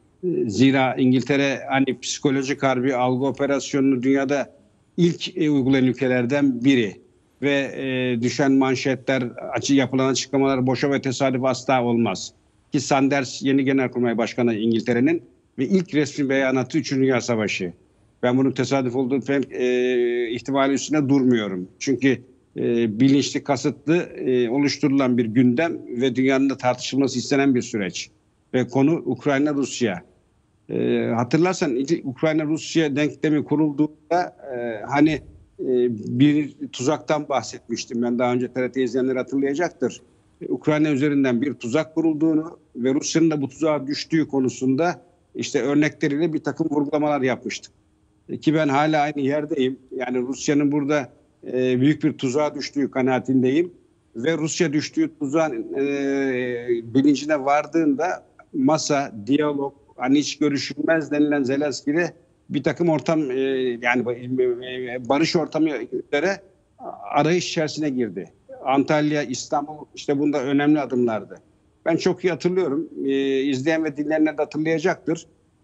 Zira İngiltere hani psikolojik harbi algı operasyonunu dünyada ilk e, uygulayan ülkelerden biri. Ve e, düşen manşetler, açı, yapılan açıklamalar boşa ve tesadüf asla olmaz. Ki Sanders yeni Genelkurmay Başkanı İngiltere'nin ve ilk resmi beyanatı üçüncü. Dünya Savaşı. Ben bunun tesadüf olduğu falan, e, ihtimali üstüne durmuyorum. Çünkü e, bilinçli, kasıtlı e, oluşturulan bir gündem ve dünyanın da tartışılması istenen bir süreç. Ve konu Ukrayna-Rusya. E, hatırlarsan Ukrayna-Rusya denklemi kurulduğunda e, hani e, bir tuzaktan bahsetmiştim. Ben daha önce T R T izleyenler hatırlayacaktır. E, Ukrayna üzerinden bir tuzak kurulduğunu ve Rusya'nın da bu tuzağa düştüğü konusunda işte örnekleriyle bir takım vurgulamalar yapmıştık. E, ki ben hala aynı yerdeyim. Yani Rusya'nın burada e, büyük bir tuzağa düştüğü kanaatindeyim. Ve Rusya düştüğü tuzağın e, bilincine vardığında masa, diyalog, hani hiç görüşülmez denilen Zelenski'de bir takım ortam e, yani e, barış ortamı üzere arayış içerisine girdi. Antalya, İstanbul işte bunda önemli adımlardı. Ben çok iyi hatırlıyorum. E, izleyen ve dinleyenler de hatırlayacaktır.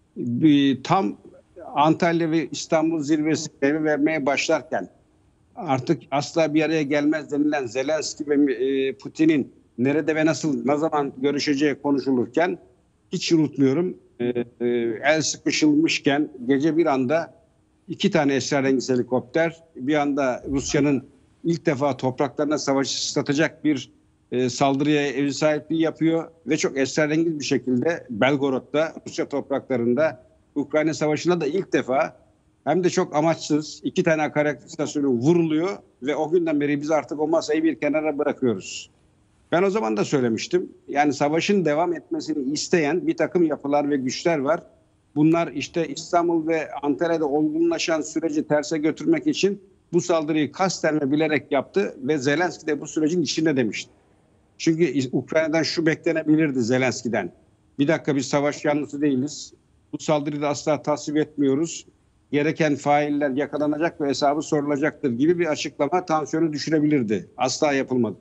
E, tam Antalya ve İstanbul zirvesi evi vermeye başlarken artık asla bir araya gelmez denilen Zelenski ve e, Putin'in nerede ve nasıl, ne zaman görüşeceği konuşulurken hiç unutmuyorum. E, e, el sıkışılmışken gece bir anda iki tane esrarengiz helikopter bir anda Rusya'nın ilk defa topraklarına savaşı ıslatacak bir e, saldırıya ev sahipliği yapıyor ve çok esrarengiz bir şekilde Belgorod'da, Rusya topraklarında Ukrayna Savaşı'nda da ilk defa hem de çok amaçsız iki tane akaryakıt istasyonu vuruluyor ve o günden beri biz artık o masayı bir kenara bırakıyoruz. Ben o zaman da söylemiştim. Yani savaşın devam etmesini isteyen bir takım yapılar ve güçler var. Bunlar işte İstanbul ve Antalya'da olgunlaşan süreci terse götürmek için bu saldırıyı kasten ve bilerek yaptı ve Zelenski de bu sürecin içinde demişti. Çünkü Ukrayna'dan şu beklenebilirdi Zelenski'den. Bir dakika, biz savaş yanlısı değiliz. Bu saldırıyı da asla tasvip etmiyoruz. Gereken failler yakalanacak ve hesabı sorulacaktır gibi bir açıklama tansiyonu düşürebilirdi. Asla yapılmadı.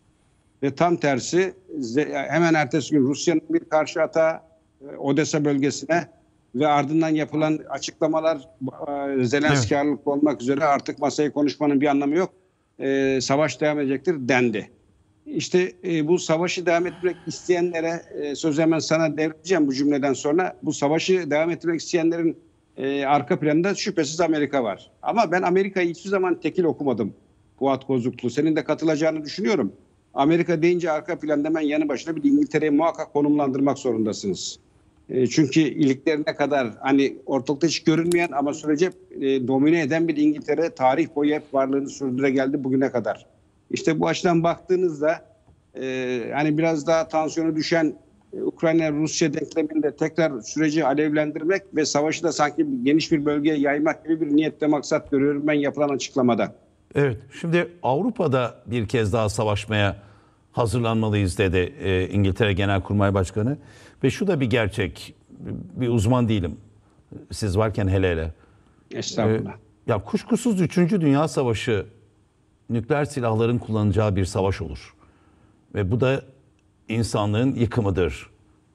Ve tam tersi hemen ertesi gün Rusya'nın bir karşı atağı Odessa bölgesine ve ardından yapılan açıklamalar Zelenski evet. ağırlıklı olmak üzere artık masayı konuşmanın bir anlamı yok. Ee, savaş devam edecektir dendi. İşte e, bu savaşı devam etmek isteyenlere e, söz hemen sana devredeceğim bu cümleden sonra. Bu savaşı devam etmek isteyenlerin e, arka planında şüphesiz Amerika var. Ama ben Amerika'yı hiçbir zaman tekil okumadım Fuat Kozluklu. Senin de katılacağını düşünüyorum. Amerika deyince arka planda hemen yanı başına bir İngiltere'yi muhakkak konumlandırmak zorundasınız. E, çünkü iliklerine kadar hani ortalıkta hiç görünmeyen ama sürece e, domine eden bir İngiltere tarih boyu hep varlığını sürdüre geldi bugüne kadar. İşte bu açıdan baktığınızda e, hani biraz daha tansiyonu düşen e, Ukrayna-Rusya denkleminde tekrar süreci alevlendirmek ve savaşı da sanki geniş bir bölgeye yaymak gibi bir niyetle maksat görüyorum ben yapılan açıklamada. Evet, şimdi Avrupa'da bir kez daha savaşmaya hazırlanmalıyız dedi e, İngiltere Genelkurmay Başkanı. Ve şu da bir gerçek, bir uzman değilim. Siz varken hele hele. Estağfurullah. E, ya kuşkusuz üçüncü. Dünya Savaşı nükleer silahların kullanacağı bir savaş olur. Ve bu da insanlığın yıkımıdır.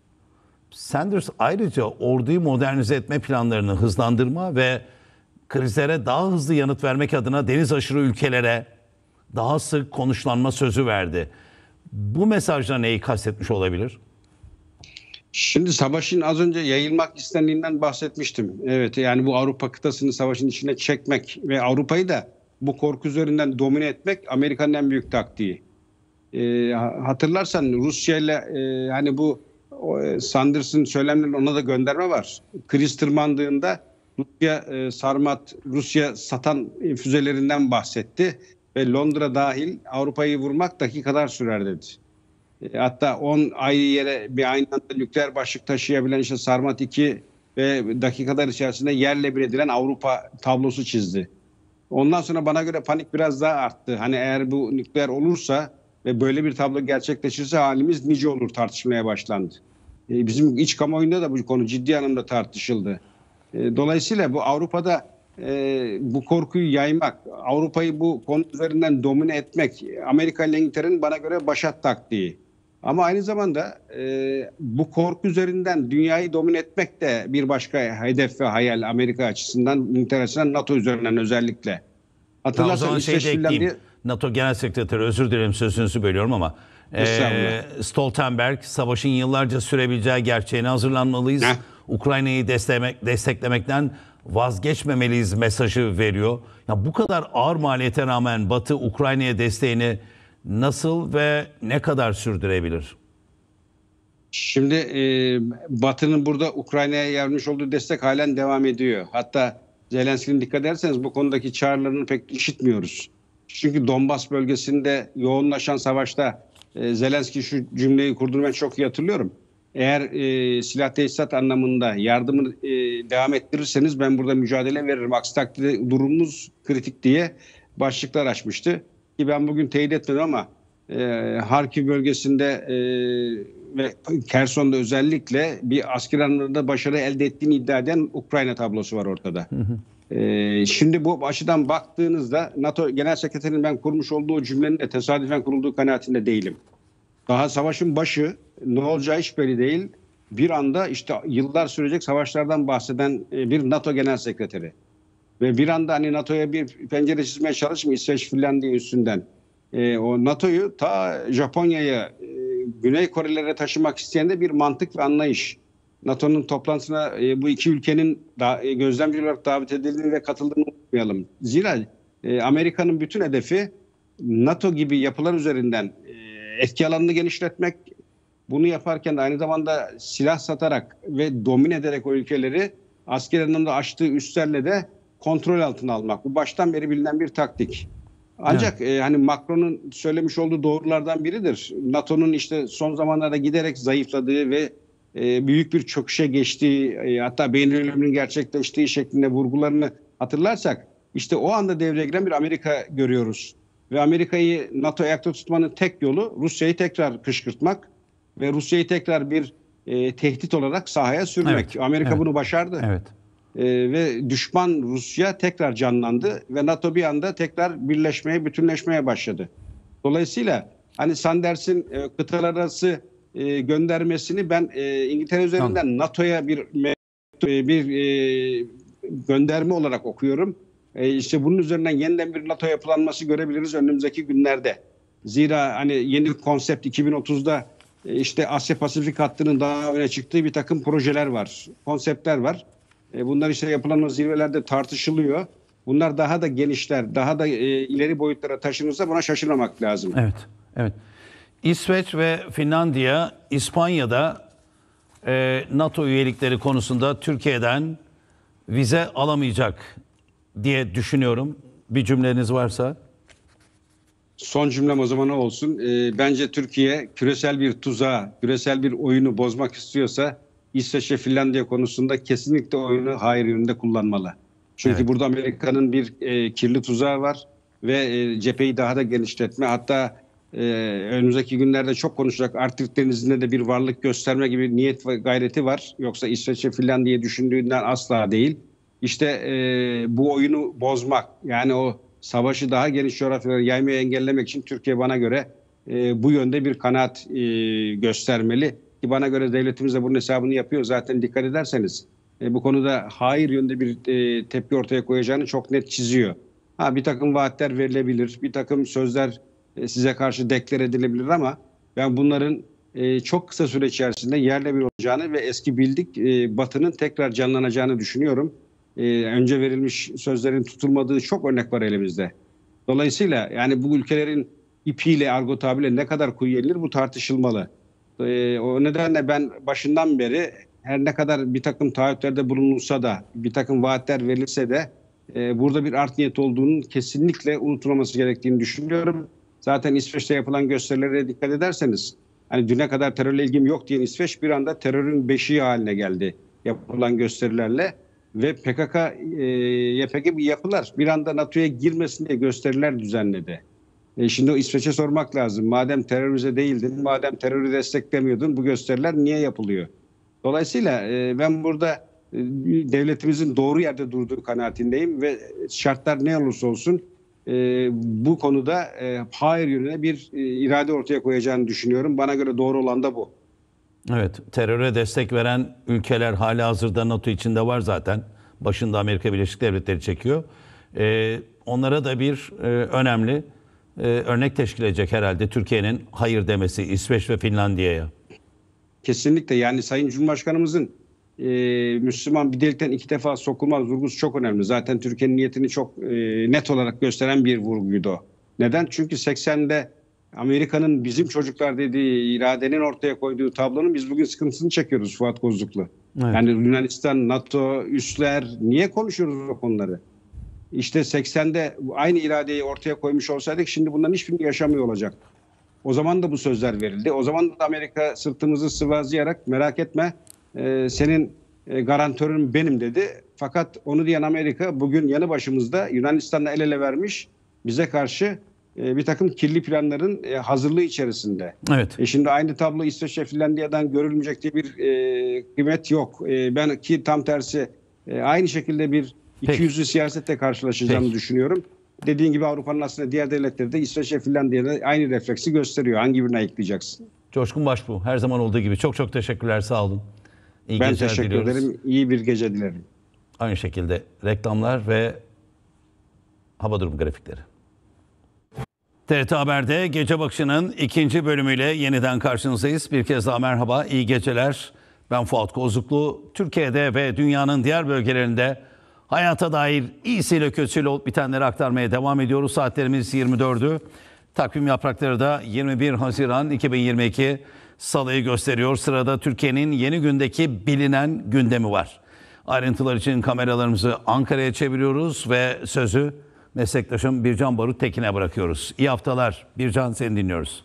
Sanders ayrıca orduyu modernize etme planlarını hızlandırma ve krizlere daha hızlı yanıt vermek adına deniz aşırı ülkelere daha sık konuşlanma sözü verdi. Bu mesajla neyi kastetmiş olabilir? Şimdi savaşın az önce yayılmak istendiğinden bahsetmiştim. Evet, yani bu Avrupa kıtasını savaşın içine çekmek ve Avrupa'yı da bu korku üzerinden domine etmek Amerika'nın en büyük taktiği. Ee, hatırlarsan Rusya ile e, hani bu e, Sanders'ın söylemlerinde ona da gönderme var. Kriz tırmandığında Rusya e, Sarmat, Rusya satan füzelerinden bahsetti ve Londra dahil Avrupa'yı vurmak dakikalar sürer dedi. E, hatta on ayrı yere bir aynı anda nükleer başlık taşıyabilen işte Sarmat iki ve dakikalar içerisinde yerle bir edilen Avrupa tablosu çizdi. Ondan sonra bana göre panik biraz daha arttı. Hani eğer bu nükleer olursa ve böyle bir tablo gerçekleşirse halimiz nice olur tartışmaya başlandı. E, bizim iç kamuoyunda da bu konu ciddi anlamda tartışıldı. E, dolayısıyla bu Avrupa'da e, bu korkuyu yaymak, Avrupa'yı bu konu üzerinden domine etmek, Amerika ile İngiltere'nin bana göre başat taktiği. Ama aynı zamanda e, bu korku üzerinden dünyayı domine etmek de bir başka hedef ve hayal Amerika açısından, İngiltere açısından, NATO üzerinden özellikle. Tamam, o zaman şey de ekleyeyim. NATO Genel Sekreteri, özür dilerim sözünüzü bölüyorum ama e, Stoltenberg, savaşın yıllarca sürebileceği gerçeğine hazırlanmalıyız. Heh. Ukrayna'yı desteklemek, desteklemekten vazgeçmemeliyiz mesajı veriyor. Ya bu kadar ağır maliyete rağmen Batı Ukrayna'ya desteğini nasıl ve ne kadar sürdürebilir? Şimdi e, Batı'nın burada Ukrayna'ya vermiş olduğu destek halen devam ediyor. Hatta Zelenski'nin dikkat ederseniz bu konudaki çağrılarını pek işitmiyoruz. Çünkü Donbas bölgesinde yoğunlaşan savaşta e, Zelenski şu cümleyi kurduğunu ben çok iyi hatırlıyorum. Eğer e, silah tesisat anlamında yardımı e, devam ettirirseniz ben burada mücadele veririm. Aksi takdirde durumumuz kritik diye başlıklar açmıştı. Ki ben bugün teyit etmedim ama e, Harkiv bölgesinde e, ve Kerson'da özellikle bir asker anlamında başarı elde ettiğini iddia eden Ukrayna tablosu var ortada. Hı hı. E, şimdi bu açıdan baktığınızda NATO Genel Sekreterinin ben kurmuş olduğu cümlenin de tesadüfen kurulduğu kanaatinde değilim. Daha savaşın başı, ne olacağı hiç belli değil. Bir anda işte yıllar sürecek savaşlardan bahseden bir NATO Genel Sekreteri. Ve bir anda hani NATO'ya bir pencere çizmeye çalışmıyor İsveç, Finlandiya üstünden. E, o NATO'yu ta Japonya'ya, e, Güney Korelilere taşımak isteyen de bir mantık ve anlayış. NATO'nun toplantısına e, bu iki ülkenin da, e, gözlemci olarak davet edildiğini ve katıldığını unutmayalım. Zira e, Amerika'nın bütün hedefi NATO gibi yapılar üzerinden e, etki alanını genişletmek. Bunu yaparken de aynı zamanda silah satarak ve domine ederek o ülkeleri asker anlamda açtığı üslerle de kontrol altına almak. Bu baştan beri bilinen bir taktik. Ancak evet. e, hani Macron'un söylemiş olduğu doğrulardan biridir. NATO'nun işte son zamanlarda giderek zayıfladığı ve e, büyük bir çöküşe geçtiği, e, hatta beyin ölümünün gerçekleştiği şeklinde vurgularını hatırlarsak, işte o anda devreye giren bir Amerika görüyoruz. Ve Amerika'yı NATO ayakta tutmanın tek yolu Rusya'yı tekrar kışkırtmak ve Rusya'yı tekrar bir e, tehdit olarak sahaya sürmek. Evet. Amerika evet. bunu başardı. Evet. Ee, ve düşman Rusya tekrar canlandı ve NATO bir anda tekrar birleşmeye, bütünleşmeye başladı. Dolayısıyla hani Sanders'in e, kıtalar arası e, göndermesini ben e, İngiltere üzerinden tamam. NATO'ya bir bir e, gönderme olarak okuyorum. E, işte bunun üzerinden yeniden bir NATO yapılanması görebiliriz önümüzdeki günlerde. Zira hani yeni konsept iki bin otuzda e, işte Asya Pasifik hattının daha öne çıktığı bir takım projeler var, konseptler var. Bunlar işte yapılan o zirvelerde tartışılıyor. Bunlar daha da genişler, daha da e, ileri boyutlara taşınırsa buna şaşırmamak lazım. Evet, evet. İsveç ve Finlandiya, İspanya'da e, NATO üyelikleri konusunda Türkiye'den vize alamayacak diye düşünüyorum. Bir cümleniz varsa. Son cümlem o zaman olsun. E, bence Türkiye küresel bir tuzağı, küresel bir oyunu bozmak istiyorsa İsveç ve Finlandiya konusunda kesinlikle oyunu hayır yönünde kullanmalı. Çünkü evet. burada Amerika'nın bir e, kirli tuzağı var ve e, cepheyi daha da genişletme, hatta e, önümüzdeki günlerde çok konuşacak Arktik Denizi'nde de bir varlık gösterme gibi niyet ve gayreti var. Yoksa İsveç ve Finlandiya'yı düşündüğünden asla değil. İşte e, bu oyunu bozmak, yani o savaşı daha geniş coğrafyalara yaymaya engellemek için Türkiye bana göre e, bu yönde bir kanaat e, göstermeli. Ki bana göre devletimiz de bunun hesabını yapıyor. Zaten dikkat ederseniz e, bu konuda hayır yönde bir e, tepki ortaya koyacağını çok net çiziyor. Ha, bir takım vaatler verilebilir, bir takım sözler e, size karşı deklar edilebilir ama ben bunların e, çok kısa süre içerisinde yerle bir olacağını ve eski bildik e, Batı'nın tekrar canlanacağını düşünüyorum. E, önce verilmiş sözlerin tutulmadığı çok örnek var elimizde. Dolayısıyla yani bu ülkelerin ipiyle, argo tabirle ne kadar kuyu edilir bu tartışılmalı. Ee, o nedenle ben başından beri her ne kadar bir takım taahhütlerde bulunulsa da, bir takım vaatler verilse de e, burada bir art niyet olduğunun kesinlikle unutulmaması gerektiğini düşünüyorum. Zaten İsveç'te yapılan gösterilere dikkat ederseniz, hani düne kadar terörle ilgim yok diyen İsveç bir anda terörün beşiği haline geldi yapılan gösterilerle ve P K K, e, Y P G gibi yapılar bir anda NATO'ya girmesin diye gösteriler düzenledi. E şimdi o İsveç'e sormak lazım. Madem terörize değildin, madem terörü desteklemiyordun, bu gösteriler niye yapılıyor? Dolayısıyla e, ben burada devletimizin doğru yerde durduğu kanaatindeyim ve şartlar ne olursa olsun e, bu konuda e, hayır yönüne bir e, irade ortaya koyacağını düşünüyorum. Bana göre doğru olan da bu. Evet, teröre destek veren ülkeler halihazırda NATO içinde var zaten. Başında Amerika Birleşik Devletleri çekiyor. Ee, onlara da bir e, önemli e, örnek teşkil edecek herhalde Türkiye'nin hayır demesi İsveç ve Finlandiya'ya. Kesinlikle, yani Sayın Cumhurbaşkanımızın e, Müslüman bir delikten iki defa sokulmaz vurgusu çok önemli. Zaten Türkiye'nin niyetini çok e, net olarak gösteren bir vurguydu o. Neden? Çünkü seksende Amerika'nın bizim çocuklar dediği iradenin ortaya koyduğu tablonun biz bugün sıkıntısını çekiyoruz Fuat Kozluklu. Evet. Yani Yunanistan, NATO, üsler, niye konuşuyoruz o konuları? İşte seksende aynı iradeyi ortaya koymuş olsaydık şimdi bunların hiçbirini yaşamıyor olacak. O zaman da bu sözler verildi. O zaman da Amerika sırtımızı sıvazlayarak merak etme e, senin e, garantörün benim dedi. Fakat onu diyen Amerika bugün yanı başımızda Yunanistan'la el ele vermiş, bize karşı e, bir takım kirli planların e, hazırlığı içerisinde. Evet. E şimdi aynı tablo İsveç ve Finlandiya'dan görülmeyecek diye bir e, kıymet yok. E, ben ki tam tersi e, aynı şekilde bir iki yüzlü siyasetle karşılaşacağını Peki. düşünüyorum. Dediğin gibi Avrupa'nın aslında diğer devletleri de İsveç ve Finlandiya'da aynı refleksi gösteriyor. Hangi birine ayıklayacaksın? Coşkun Başbuğ, her zaman olduğu gibi çok çok teşekkürler, sağ olun. İyi ben teşekkür diliyoruz. ederim. İyi bir gece dilerim. Aynı şekilde reklamlar ve hava durum grafikleri. T R T Haber'de Gece Bakışı'nın ikinci bölümüyle yeniden karşınızdayız. Bir kez daha merhaba, iyi geceler. Ben Fuat Kozluklu. Türkiye'de ve dünyanın diğer bölgelerinde hayata dair iyisiyle kötüsüyle olup bitenleri aktarmaya devam ediyoruz. Saatlerimiz yirmi dördü. Takvim yaprakları da yirmi bir Haziran iki bin yirmi iki Salı'yı gösteriyor. Sırada Türkiye'nin yeni gündeki bilinen gündemi var. Ayrıntılar için kameralarımızı Ankara'ya çeviriyoruz ve sözü meslektaşım Bircan Barut Tekin'e bırakıyoruz. İyi haftalar. Bircan, seni dinliyoruz.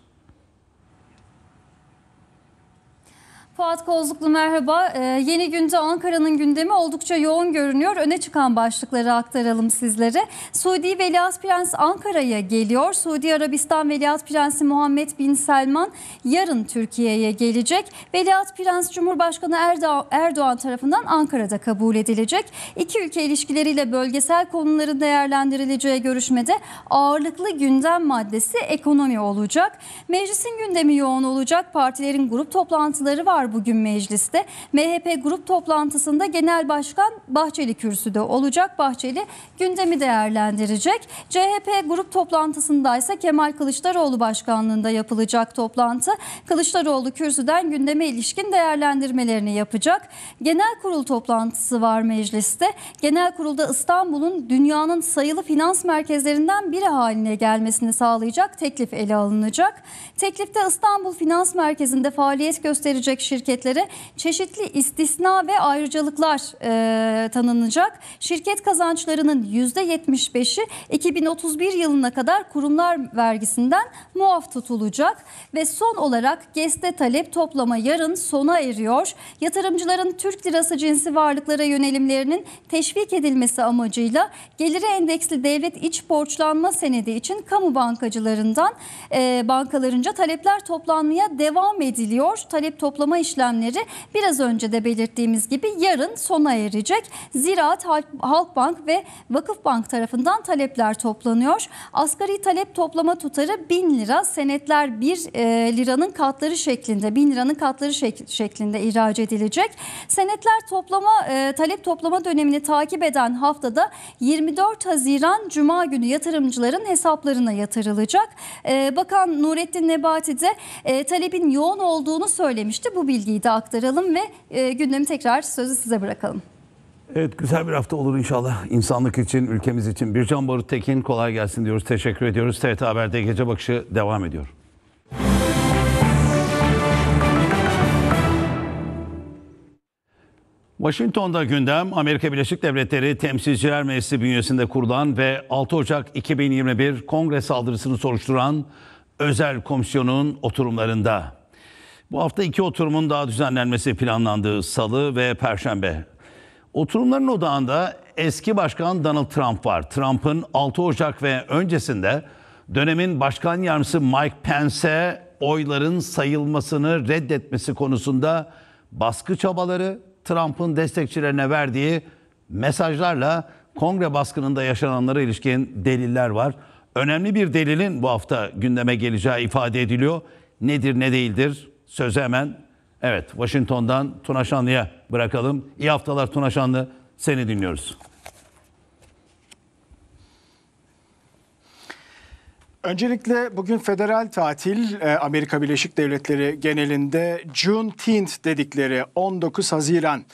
Fuat Kozluklu merhaba. Ee, yeni günde Ankara'nın gündemi oldukça yoğun görünüyor. Öne çıkan başlıkları aktaralım sizlere. Suudi Veliaht Prens Ankara'ya geliyor. Suudi Arabistan Veliaht Prensi Muhammed Bin Selman yarın Türkiye'ye gelecek. Veliaht Prens Cumhurbaşkanı Erdoğan, Erdoğan tarafından Ankara'da kabul edilecek. İki ülke ilişkileriyle bölgesel konuların değerlendirileceği görüşmede ağırlıklı gündem maddesi ekonomi olacak. Meclisin gündemi yoğun olacak. Partilerin grup toplantıları var bugün mecliste. M H P grup toplantısında Genel Başkan Bahçeli kürsüde olacak. Bahçeli gündemi değerlendirecek. C H P grup toplantısında ise Kemal Kılıçdaroğlu başkanlığında yapılacak toplantı. Kılıçdaroğlu kürsüden gündeme ilişkin değerlendirmelerini yapacak. Genel kurul toplantısı var mecliste. Genel kurulda İstanbul'un dünyanın sayılı finans merkezlerinden biri haline gelmesini sağlayacak teklif ele alınacak. Teklifte İstanbul Finans Merkezi'nde faaliyet gösterecek şirketlere çeşitli istisna ve ayrıcalıklar e, tanınacak. Şirket kazançlarının yüzde yetmiş beşi iki bin otuz bir yılına kadar kurumlar vergisinden muaf tutulacak. Ve son olarak GES'te talep toplama yarın sona eriyor. Yatırımcıların Türk lirası cinsi varlıklara yönelimlerinin teşvik edilmesi amacıyla geliri endeksli devlet iç borçlanma senedi için kamu bankacılarından e, bankalarınca talepler toplanmaya devam ediliyor. Talep toplama işlemleri biraz önce de belirttiğimiz gibi yarın sona erecek. Ziraat, Halkbank ve Vakıfbank tarafından talepler toplanıyor. Asgari talep toplama tutarı bin lira. Senetler bir liranın katları şeklinde, bin liranın katları şeklinde ihraç edilecek. Senetler toplama talep toplama dönemini takip eden haftada yirmi dört Haziran Cuma günü yatırımcıların hesaplarına yatırılacak. Bakan Nurettin Nebati de talebin yoğun olduğunu söylemişti. Bu bilgiyi de aktaralım ve e, gündemi tekrar sözü size bırakalım. Evet, güzel bir hafta olur inşallah. İnsanlık için, ülkemiz için. Bircan Barut Tekin, kolay gelsin diyoruz. Teşekkür ediyoruz. T R T Haber'de Gece Bakışı devam ediyor. Washington'da gündem Amerika Birleşik Devletleri Temsilciler Meclisi bünyesinde kurulan ve altı Ocak iki bin yirmi bir Kongre saldırısını soruşturan özel komisyonun oturumlarında. Bu hafta iki oturumun daha düzenlenmesi planlandığı Salı ve Perşembe. Oturumların odağında eski başkan Donald Trump var. Trump'ın altı Ocak ve öncesinde dönemin başkan yardımcısı Mike Pence'e oyların sayılmasını reddetmesi konusunda baskı çabaları Trump'ın destekçilerine verdiği mesajlarla kongre baskınında yaşananlara ilişkin deliller var. Önemli bir delilin bu hafta gündeme geleceği ifade ediliyor. Nedir ne değildir? Sözü hemen evet Washington'dan Tuna Şanlı'ya bırakalım. İyi haftalar Tuna Şanlı, seni dinliyoruz. Öncelikle bugün federal tatil, Amerika Birleşik Devletleri genelinde Juneteenth dedikleri on dokuz Haziran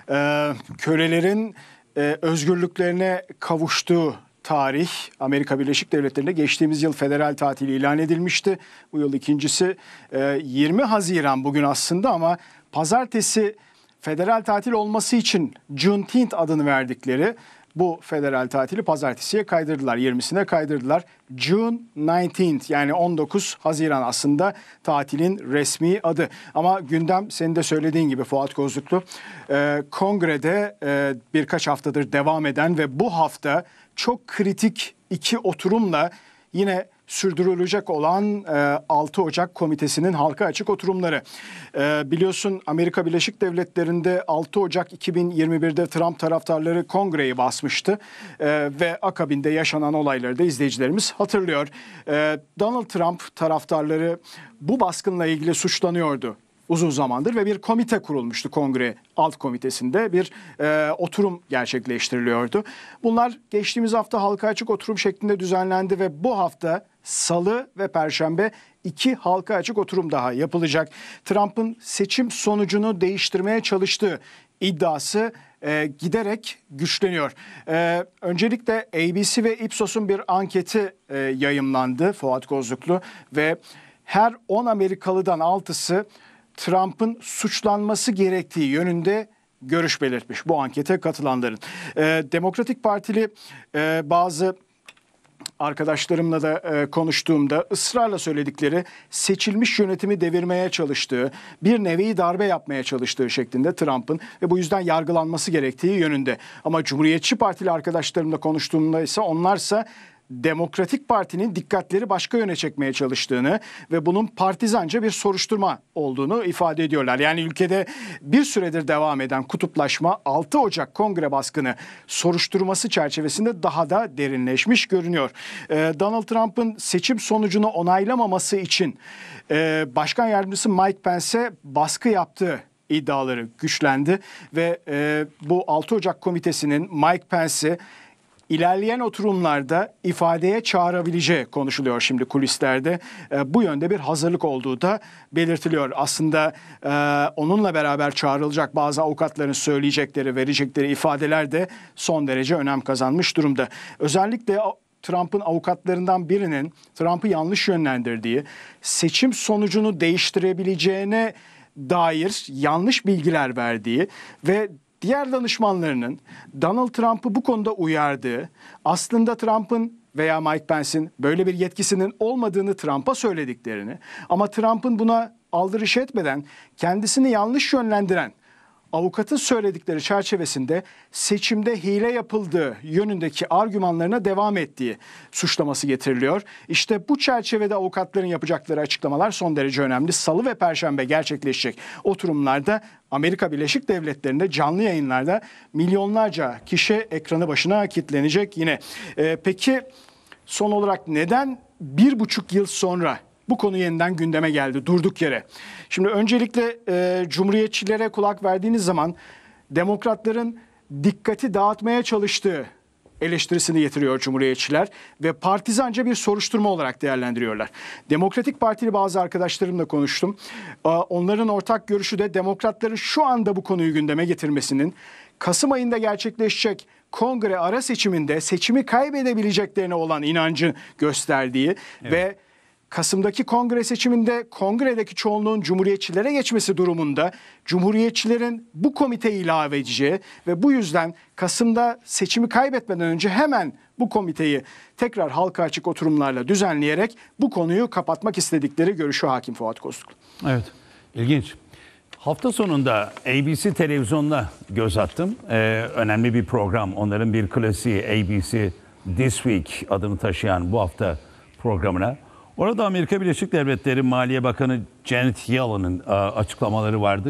kölelerin özgürlüklerine kavuştuğu tarih. Amerika Birleşik Devletleri'nde geçtiğimiz yıl federal tatil ilan edilmişti. Bu yıl ikincisi yirmi Haziran bugün aslında ama pazartesi federal tatil olması için Juneteenth adını verdikleri bu federal tatili pazartesiye kaydırdılar, yirmisine kaydırdılar. June nineteenth yani on dokuz Haziran aslında tatilin resmi adı. Ama gündem senin de söylediğin gibi Fuat Kozluklu, e, kongrede e, birkaç haftadır devam eden ve bu hafta çok kritik iki oturumla yine sürdürülecek olan e, altı Ocak Komitesi'nin halka açık oturumları. E, biliyorsun Amerika Birleşik Devletleri'nde altı Ocak iki bin yirmi birde Trump taraftarları kongreyi basmıştı e, ve akabinde yaşanan olayları da izleyicilerimiz hatırlıyor. E, Donald Trump taraftarları bu baskınla ilgili suçlanıyordu uzun zamandır ve bir komite kurulmuştu kongre alt komitesinde bir e, oturum gerçekleştiriliyordu. Bunlar geçtiğimiz hafta halka açık oturum şeklinde düzenlendi ve bu hafta Salı ve Perşembe iki halka açık oturum daha yapılacak. Trump'ın seçim sonucunu değiştirmeye çalıştığı iddiası e, giderek güçleniyor. E, öncelikle A B C ve Ipsos'un bir anketi e, yayımlandı Fuat Kozluklu ve her on Amerikalıdan altısı Trump'ın suçlanması gerektiği yönünde görüş belirtmiş bu ankete katılanların. E, Demokratik Partili e, bazı arkadaşlarımla da e, konuştuğumda ısrarla söyledikleri seçilmiş yönetimi devirmeye çalıştığı, bir nevi darbe yapmaya çalıştığı şeklinde Trump'ın ve bu yüzden yargılanması gerektiği yönünde. Ama Cumhuriyetçi Partili arkadaşlarımla konuştuğumda ise onlarsa Demokratik Parti'nin dikkatleri başka yöne çekmeye çalıştığını ve bunun partizanca bir soruşturma olduğunu ifade ediyorlar. Yani ülkede bir süredir devam eden kutuplaşma altı Ocak Kongre baskını soruşturması çerçevesinde daha da derinleşmiş görünüyor. Ee, Donald Trump'ın seçim sonucunu onaylamaması için e, Başkan Yardımcısı Mike Pence'e baskı yaptığı iddiaları güçlendi ve e, bu altı Ocak Komitesi'nin Mike Pence'i İlerleyen oturumlarda ifadeye çağırabileceği konuşuluyor şimdi kulislerde. E, bu yönde bir hazırlık olduğu da belirtiliyor. Aslında e, onunla beraber çağrılacak bazı avukatların söyleyecekleri, verecekleri ifadeler de son derece önem kazanmış durumda. Özellikle Trump'ın avukatlarından birinin Trump'ı yanlış yönlendirdiği, seçim sonucunu değiştirebileceğine dair yanlış bilgiler verdiği ve diğer danışmanlarının Donald Trump'ı bu konuda uyardığı, aslında Trump'ın veya Mike Pence'in böyle bir yetkisinin olmadığını Trump'a söylediklerini ama Trump'ın buna aldırış etmeden kendisini yanlış yönlendiren avukatın söyledikleri çerçevesinde seçimde hile yapıldığı yönündeki argümanlarına devam ettiği suçlaması getiriliyor. İşte bu çerçevede avukatların yapacakları açıklamalar son derece önemli. Salı ve Perşembe gerçekleşecek oturumlarda Amerika Birleşik Devletleri'nde canlı yayınlarda milyonlarca kişi ekranı başına kilitlenecek yine. Ee, peki son olarak neden bir buçuk yıl sonra bu konu yeniden gündeme geldi durduk yere? Şimdi öncelikle e, Cumhuriyetçilere kulak verdiğiniz zaman demokratların dikkati dağıtmaya çalıştığı eleştirisini getiriyor Cumhuriyetçiler ve partizanca bir soruşturma olarak değerlendiriyorlar. Demokratik Partili bazı arkadaşlarımla konuştum. E, onların ortak görüşü de demokratların şu anda bu konuyu gündeme getirmesinin Kasım ayında gerçekleşecek kongre ara seçiminde seçimi kaybedebileceklerine olan inancı gösterdiği evet. ve Kasım'daki kongre seçiminde kongredeki çoğunluğun Cumhuriyetçilere geçmesi durumunda Cumhuriyetçilerin bu komiteyi ilave edeceği ve bu yüzden Kasım'da seçimi kaybetmeden önce hemen bu komiteyi tekrar halka açık oturumlarla düzenleyerek bu konuyu kapatmak istedikleri görüşü hakim Fuat Kozluklu. Evet, ilginç. Hafta sonunda A B C televizyonuna göz attım. Ee, önemli bir program. Onların bir klasiği A B C This Week adını taşıyan bu hafta programına. Orada Amerika Birleşik Devletleri Maliye Bakanı Janet Yellen'ın açıklamaları vardı.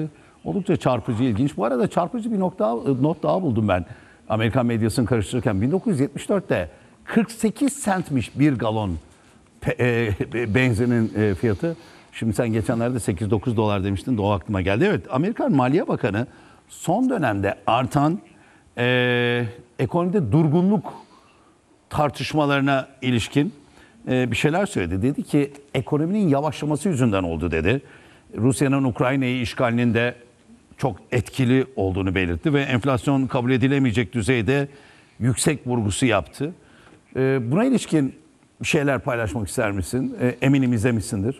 Oldukça çarpıcı, ilginç. Bu arada çarpıcı bir nokta, not daha buldum ben. Amerikan medyasını karıştırırken bin dokuz yüz yetmiş dörtte kırk sekiz centmiş bir galon e, benzinin e, fiyatı. Şimdi sen geçenlerde sekiz dokuz dolar demiştin de o aklıma geldi. Evet, Amerikan Maliye Bakanı son dönemde artan e, ekonomide durgunluk tartışmalarına ilişkin e, bir şeyler söyledi. Dedi ki ekonominin yavaşlaması yüzünden oldu dedi. Rusya'nın Ukrayna'yı işgalinin de çok etkili olduğunu belirtti ve enflasyon kabul edilemeyecek düzeyde yüksek vurgusu yaptı. E, buna ilişkin bir şeyler paylaşmak ister misin? E, eminim izlemişsindir.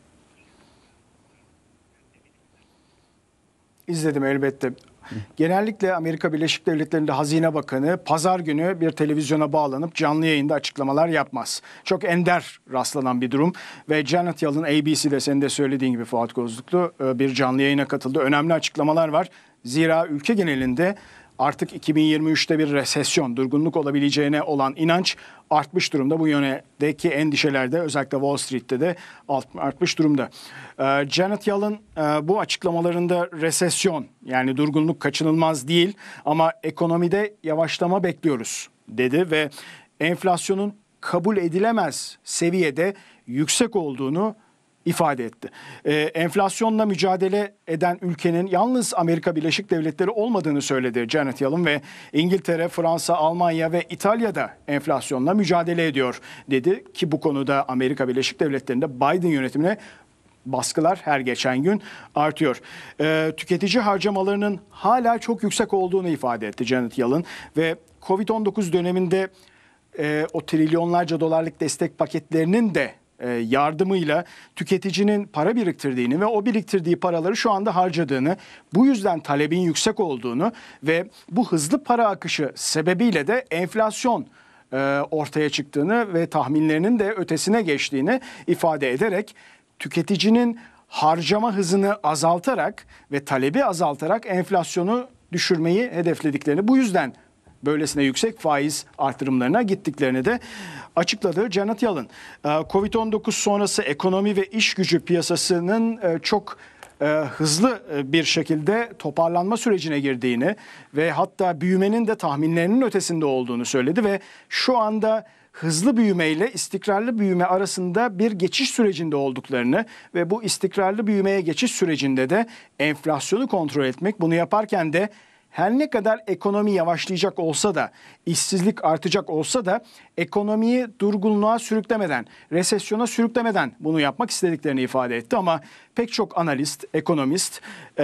İzledim elbette. Genellikle Amerika Birleşik Devletleri'nde Hazine Bakanı pazar günü bir televizyona bağlanıp canlı yayında açıklamalar yapmaz. Çok ender rastlanan bir durum ve Janet Yellen A B C'de senin de söylediğin gibi Fuat Kozluklu bir canlı yayına katıldı. Önemli açıklamalar var. Zira ülke genelinde artık iki bin yirmi üçte bir resesyon, durgunluk olabileceğine olan inanç artmış durumda. Bu yöndeki endişeler de özellikle Wall Street'te de artmış durumda. Janet Yellen bu açıklamalarında resesyon, yani durgunluk kaçınılmaz değil ama ekonomide yavaşlama bekliyoruz dedi ve enflasyonun kabul edilemez seviyede yüksek olduğunu ifade etti. Ee, enflasyonla mücadele eden ülkenin yalnız Amerika Birleşik Devletleri olmadığını söyledi Janet Yellen ve İngiltere, Fransa, Almanya ve İtalya'da enflasyonla mücadele ediyor dedi ki bu konuda Amerika Birleşik Devletleri'nde Biden yönetimine baskılar her geçen gün artıyor. Ee, tüketici harcamalarının hala çok yüksek olduğunu ifade etti Janet Yellen ve Covid on dokuz döneminde e, o trilyonlarca dolarlık destek paketlerinin de yardımıyla tüketicinin para biriktirdiğini ve o biriktirdiği paraları şu anda harcadığını, bu yüzden talebin yüksek olduğunu ve bu hızlı para akışı sebebiyle de enflasyon ortaya çıktığını ve tahminlerinin de ötesine geçtiğini ifade ederek tüketicinin harcama hızını azaltarak ve talebi azaltarak enflasyonu düşürmeyi hedeflediklerini, bu yüzden böylesine yüksek faiz artırımlarına gittiklerini de açıkladı Janet Yellen. Covid on dokuz sonrası ekonomi ve iş gücü piyasasının çok hızlı bir şekilde toparlanma sürecine girdiğini ve hatta büyümenin de tahminlerinin ötesinde olduğunu söyledi ve şu anda hızlı büyümeyle istikrarlı büyüme arasında bir geçiş sürecinde olduklarını ve bu istikrarlı büyümeye geçiş sürecinde de enflasyonu kontrol etmek, bunu yaparken de her ne kadar ekonomi yavaşlayacak olsa da, işsizlik artacak olsa da ekonomiyi durgunluğa sürüklemeden, resesyona sürüklemeden bunu yapmak istediklerini ifade etti. Ama pek çok analist, ekonomist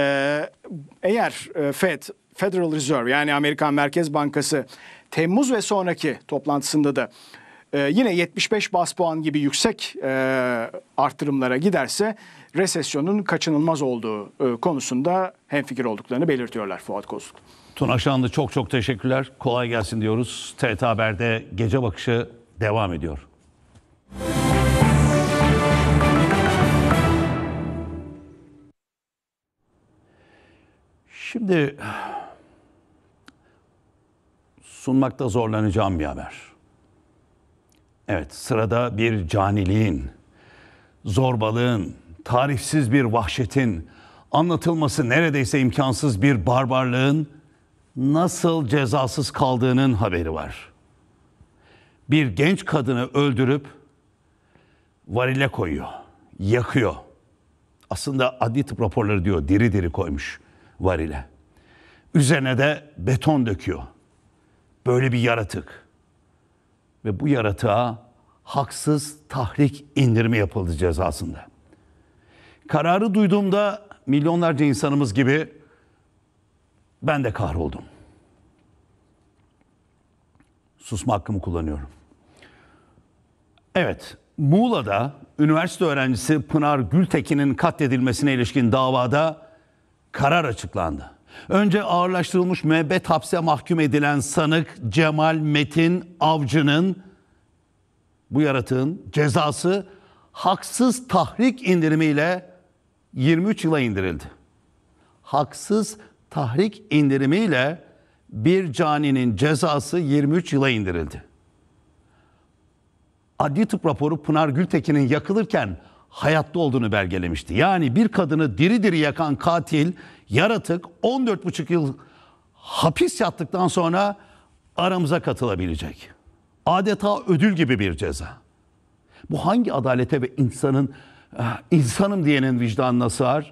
eğer Fed, Federal Reserve yani Amerikan Merkez Bankası Temmuz ve sonraki toplantısında da yine yetmiş beş bas puan gibi yüksek artırımlara giderse resesyonun kaçınılmaz olduğu konusunda hemfikir olduklarını belirtiyorlar Fuat Kozluk. Tuna Şanlı çok çok teşekkürler. Kolay gelsin diyoruz. T R T Haber'de Gece Bakışı devam ediyor. Şimdi sunmakta zorlanacağım bir haber. Evet, sırada bir caniliğin, zorbalığın, tarifsiz bir vahşetin, anlatılması neredeyse imkansız bir barbarlığın nasıl cezasız kaldığının haberi var. Bir genç kadını öldürüp varile koyuyor, yakıyor. Aslında adli tıp raporları diyor diri diri koymuş varile. Üzerine de beton döküyor. Böyle bir yaratık. Ve bu yaratığa haksız tahrik indirimi yapıldı cezasında. Kararı duyduğumda milyonlarca insanımız gibi ben de kahroldum. Susma hakkımı kullanıyorum. Evet, Muğla'da üniversite öğrencisi Pınar Gültekin'in katledilmesine ilişkin davada karar açıklandı. Önce ağırlaştırılmış müebbet hapse mahkum edilen sanık Cemal Metin Avcı'nın, bu yaratığın cezası haksız tahrik indirimiyle yirmi üç yıla indirildi. Haksız tahrik indirimiyle bir caninin cezası yirmi üç yıla indirildi. Adli tıp raporu Pınar Gültekin'in yakılırken hayatta olduğunu belgelemişti. Yani bir kadını diri diri yakan katil, yaratık on dört buçuk yıl hapis yattıktan sonra aramıza katılabilecek. Adeta ödül gibi bir ceza. Bu hangi adalete ve insanın insanım diyenin vicdanına sığar?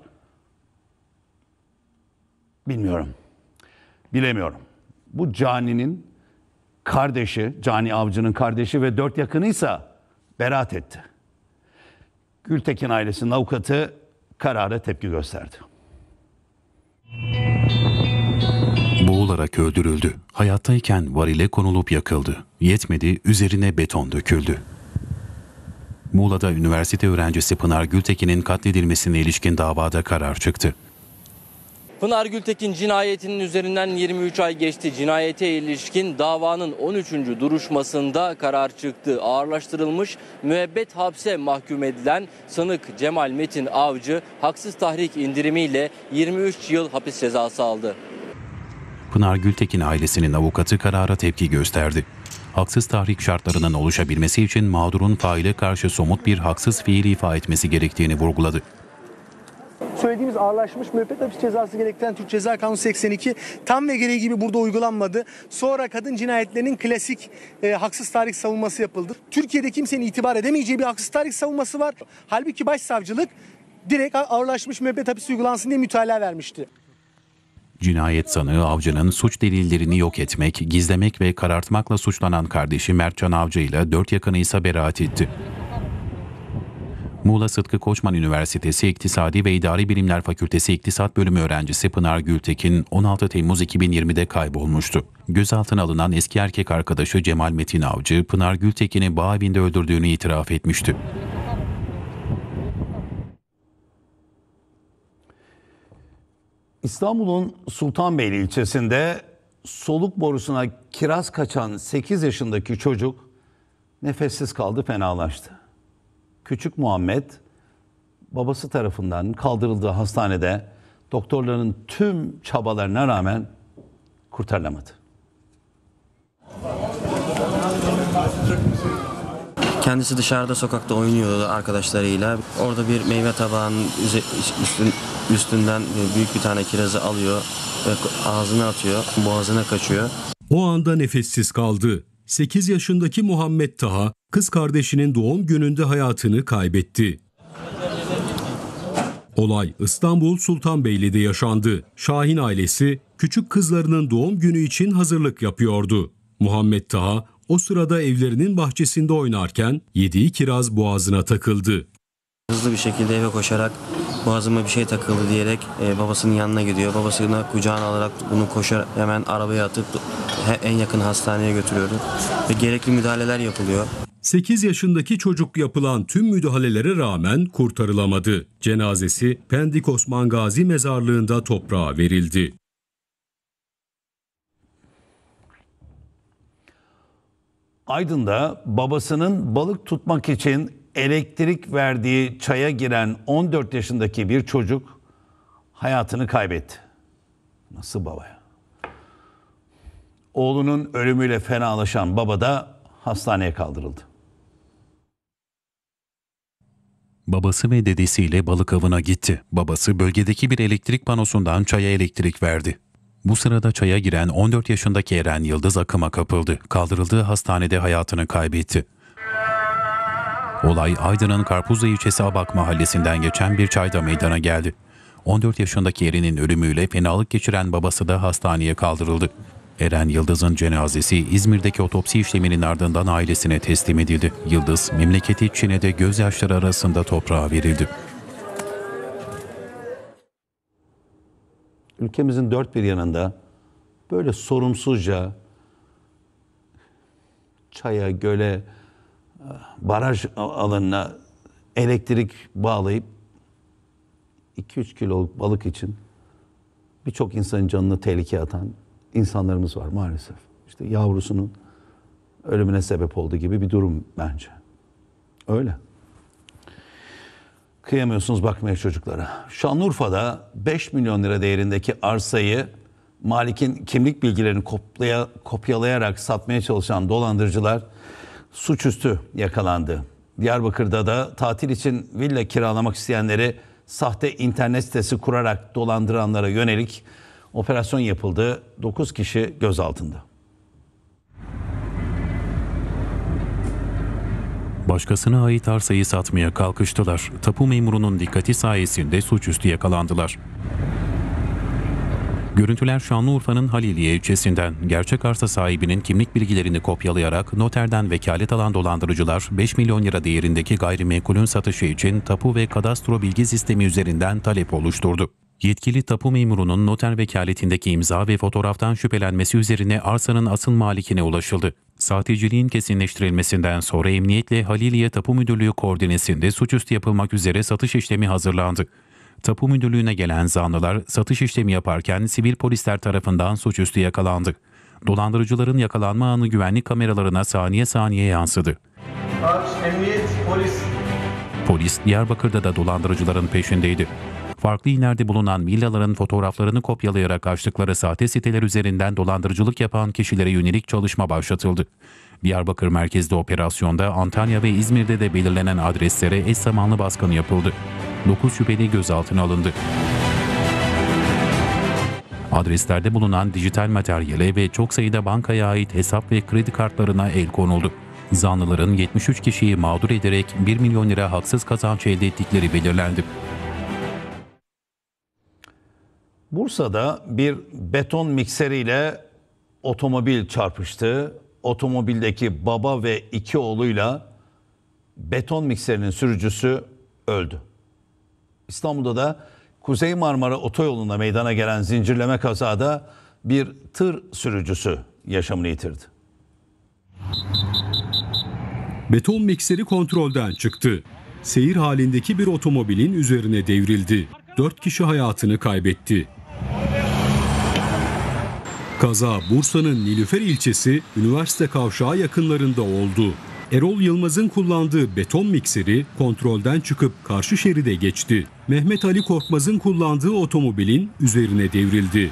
Bilmiyorum. Bilemiyorum. Bu Cani'nin kardeşi, Cani Avcı'nın kardeşi ve dört yakınıysa beraat etti. Gültekin ailesinin avukatı karara tepki gösterdi. Boğularak öldürüldü. Hayattayken varile konulup yakıldı. Yetmedi, üzerine beton döküldü. Muğla'da üniversite öğrencisi Pınar Gültekin'in katledilmesine ilişkin davada karar çıktı. Pınar Gültekin cinayetinin üzerinden yirmi üç ay geçti. Cinayete ilişkin davanın on üçüncü duruşmasında karar çıktı. Ağırlaştırılmış müebbet hapse mahkum edilen sanık Cemal Metin Avcı haksız tahrik indirimiyle yirmi üç yıl hapis cezası aldı. Pınar Gültekin ailesinin avukatı karara tepki gösterdi. Haksız tahrik şartlarının oluşabilmesi için mağdurun faile karşı somut bir haksız fiil ifa etmesi gerektiğini vurguladı. Söylediğimiz ağırlaşmış müebbet hapis cezası gerektiren Türk Ceza Kanunu seksen iki tam ve gereği gibi burada uygulanmadı. Sonra kadın cinayetlerinin klasik e, haksız tahrik savunması yapıldı. Türkiye'de kimsenin itibar edemeyeceği bir haksız tahrik savunması var. Halbuki başsavcılık direkt ağırlaşmış müebbet hapis uygulansın diye mütalaa vermişti. Cinayet sanığı Avcı'nın suç delillerini yok etmek, gizlemek ve karartmakla suçlanan kardeşi Mertcan Avcı ile dört yakını ise beraat etti. Muğla Sıtkı Koçman Üniversitesi İktisadi ve İdari Bilimler Fakültesi İktisat Bölümü öğrencisi Pınar Gültekin on altı Temmuz iki bin yirmide kaybolmuştu. Gözaltına alınan eski erkek arkadaşı Cemal Metin Avcı, Pınar Gültekin'i bağevinde öldürdüğünü itiraf etmişti. İstanbul'un Sultanbeyli ilçesinde soluk borusuna kiraz kaçan sekiz yaşındaki çocuk nefessiz kaldı, fenalaştı. Küçük Muhammed babası tarafından kaldırıldığı hastanede doktorların tüm çabalarına rağmen kurtarılamadı. Kendisi dışarıda sokakta oynuyordu arkadaşlarıyla. Orada bir meyve tabağının üstünden büyük bir tane kirazı alıyor ve ağzına atıyor, boğazına kaçıyor. O anda nefessiz kaldı. sekiz yaşındaki Muhammed Taha, kız kardeşinin doğum gününde hayatını kaybetti. Olay İstanbul Sultanbeyli'de yaşandı. Şahin ailesi küçük kızlarının doğum günü için hazırlık yapıyordu. Muhammed Taha o sırada evlerinin bahçesinde oynarken yediği kiraz boğazına takıldı. Hızlı bir şekilde eve koşarak boğazıma bir şey takıldı diyerek e, babasının yanına gidiyor. Babasını kucağına alarak bunu koşar hemen arabaya atıp en yakın hastaneye götürüyordu. Ve gerekli müdahaleler yapılıyor. sekiz yaşındaki çocuk yapılan tüm müdahalelere rağmen kurtarılamadı. Cenazesi Pendik Osman Gazi Mezarlığı'nda toprağa verildi. Aydın'da babasının balık tutmak için elektrik verdiği çaya giren on dört yaşındaki bir çocuk hayatını kaybetti. Nasıl baba ya? Oğlunun ölümüyle fenalaşan baba da hastaneye kaldırıldı. Babası ve dedesiyle balık avına gitti. Babası bölgedeki bir elektrik panosundan çaya elektrik verdi. Bu sırada çaya giren on dört yaşındaki Eren Yıldız akıma kapıldı. Kaldırıldığı hastanede hayatını kaybetti. Olay Aydın'ın Karpuzlu ilçesi Abak mahallesinden geçen bir çayda meydana geldi. on dört yaşındaki Eren'in ölümüyle fenalık geçiren babası da hastaneye kaldırıldı. Eren Yıldız'ın cenazesi İzmir'deki otopsi işleminin ardından ailesine teslim edildi. Yıldız, memleketi Çin'de gözyaşları arasında toprağa verildi. Ülkemizin dört bir yanında böyle sorumsuzca çaya, göle, baraj alanına elektrik bağlayıp iki üç kiloluk balık için birçok insanın canını tehlikeye atan insanlarımız var maalesef. İşte yavrusunun ölümüne sebep olduğu gibi bir durum bence. Öyle. Kıyamıyorsunuz bakmaya çocuklara. Şanlıurfa'da beş milyon lira değerindeki arsayı malikin kimlik bilgilerini kopya, kopyalayarak satmaya çalışan dolandırıcılar suçüstü yakalandı. Diyarbakır'da da tatil için villa kiralamak isteyenleri sahte internet sitesi kurarak dolandıranlara yönelik operasyon yapıldı. dokuz kişi gözaltında. Başkasına ait arsayı satmaya kalkıştılar. Tapu memurunun dikkati sayesinde suçüstü yakalandılar. Görüntüler Şanlıurfa'nın Haliliye ilçesinden. Gerçek arsa sahibinin kimlik bilgilerini kopyalayarak noterden vekalet alan dolandırıcılar beş milyon lira değerindeki gayrimenkulün satışı için tapu ve kadastro bilgi sistemi üzerinden talep oluşturdu. Yetkili tapu memurunun noter vekaletindeki imza ve fotoğraftan şüphelenmesi üzerine arsanın asıl malikine ulaşıldı. Sahteciliğin kesinleştirilmesinden sonra emniyetle Haliliye Tapu Müdürlüğü koordinesinde suçüstü yapılmak üzere satış işlemi hazırlandı. Tapu Müdürlüğü'ne gelen zanlılar satış işlemi yaparken sivil polisler tarafından suçüstü yakalandı. Dolandırıcıların yakalanma anı güvenlik kameralarına saniye saniye yansıdı. Emniyet, polis. Polis Diyarbakır'da da dolandırıcıların peşindeydi. Farklı illerde bulunan villaların fotoğraflarını kopyalayarak açtıkları sahte siteler üzerinden dolandırıcılık yapan kişilere yönelik çalışma başlatıldı. Diyarbakır merkezli operasyonda Antalya ve İzmir'de de belirlenen adreslere eş zamanlı baskın yapıldı. dokuz şüpheli gözaltına alındı. Adreslerde bulunan dijital materyale ve çok sayıda bankaya ait hesap ve kredi kartlarına el konuldu. Zanlıların yetmiş üç kişiyi mağdur ederek bir milyon lira haksız kazanç elde ettikleri belirlendi. Bursa'da bir beton mikseriyle otomobil çarpıştı. Otomobildeki baba ve iki oğluyla beton mikserinin sürücüsü öldü. İstanbul'da da Kuzey Marmara Otoyolu'nda meydana gelen zincirleme kazada bir tır sürücüsü yaşamını yitirdi. Beton mikseri kontrolden çıktı. Seyir halindeki bir otomobilin üzerine devrildi. Dört kişi hayatını kaybetti. Kaza Bursa'nın Nilüfer ilçesi üniversite kavşağı yakınlarında oldu. Erol Yılmaz'ın kullandığı beton mikseri kontrolden çıkıp karşı şeride geçti. Mehmet Ali Korkmaz'ın kullandığı otomobilin üzerine devrildi.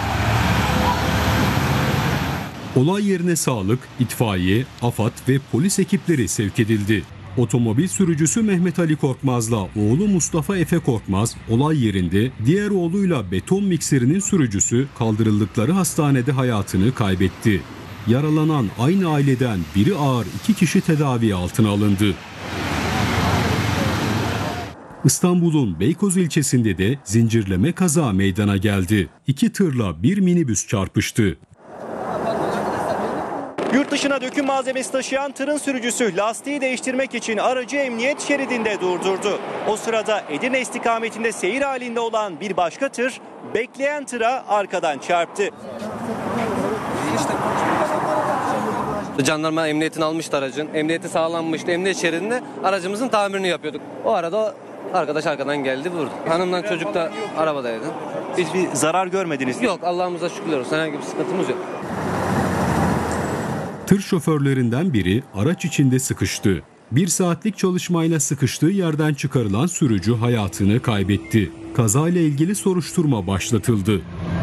Olay yerine sağlık, itfaiye, AFAD ve polis ekipleri sevk edildi. Otomobil sürücüsü Mehmet Ali Korkmaz'la oğlu Mustafa Efe Korkmaz olay yerinde, diğer oğluyla beton mikserinin sürücüsü kaldırıldıkları hastanede hayatını kaybetti. Yaralanan aynı aileden biri ağır iki kişi tedavi altına alındı. İstanbul'un Beykoz ilçesinde de zincirleme kaza meydana geldi. İki tırla bir minibüs çarpıştı. Yurt dışına döküm malzemesi taşıyan tırın sürücüsü lastiği değiştirmek için aracı emniyet şeridinde durdurdu. O sırada Edirne istikametinde seyir halinde olan bir başka tır bekleyen tıra arkadan çarptı. Jandarma emniyetini almıştı aracın. Emniyeti sağlanmıştı. Emniyet şeridinde aracımızın tamirini yapıyorduk. O arada arkadaş arkadan geldi vurdu. Hanımla çocuk da arabadaydı. Hiçbir zarar görmediniz mi? Yok, Allah'ımıza şükürler olsun. Herhangi bir sıkıntımız yok. Tır şoförlerinden biri araç içinde sıkıştı. Bir saatlik çalışmayla sıkıştığı yerden çıkarılan sürücü hayatını kaybetti. Kazayla ilgili soruşturma başlatıldı.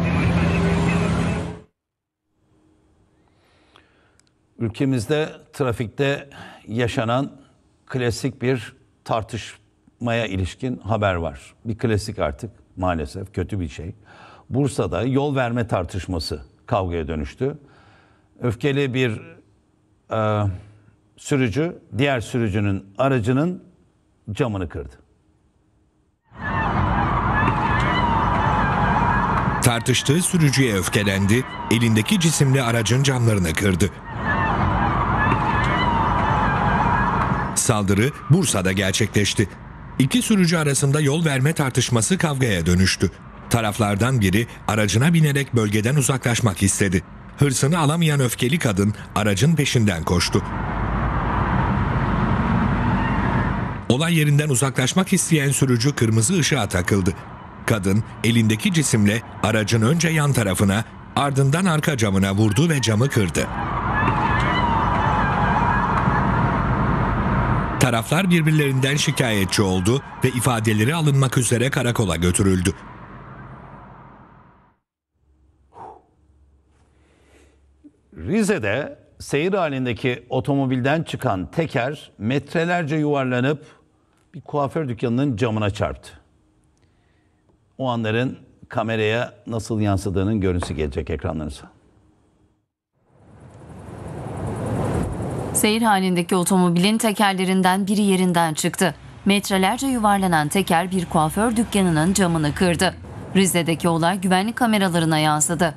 Ülkemizde trafikte yaşanan klasik bir tartışmaya ilişkin haber var. Bir klasik artık, maalesef kötü bir şey. Bursa'da yol verme tartışması kavgaya dönüştü. Öfkeli bir e, sürücü diğer sürücünün aracının camını kırdı. Tartıştığı sürücüye öfkelendi, elindeki cisimli aracın camlarını kırdı. Saldırı Bursa'da gerçekleşti. İki sürücü arasında yol verme tartışması kavgaya dönüştü. Taraflardan biri aracına binerek bölgeden uzaklaşmak istedi. Hırsını alamayan öfkeli kadın aracın peşinden koştu. Olay yerinden uzaklaşmak isteyen sürücü kırmızı ışığa takıldı. Kadın elindeki cisimle aracın önce yan tarafına, ardından arka camına vurdu ve camı kırdı. Taraflar birbirlerinden şikayetçi oldu ve ifadeleri alınmak üzere karakola götürüldü. Rize'de seyir halindeki otomobilden çıkan teker metrelerce yuvarlanıp bir kuaför dükkanının camına çarptı. O anların kameraya nasıl yansıdığının görüntüsü gelecek ekranlarınıza. Seyir halindeki otomobilin tekerlerinden biri yerinden çıktı. Metrelerce yuvarlanan teker bir kuaför dükkanının camını kırdı. Rize'deki olay güvenlik kameralarına yansıdı.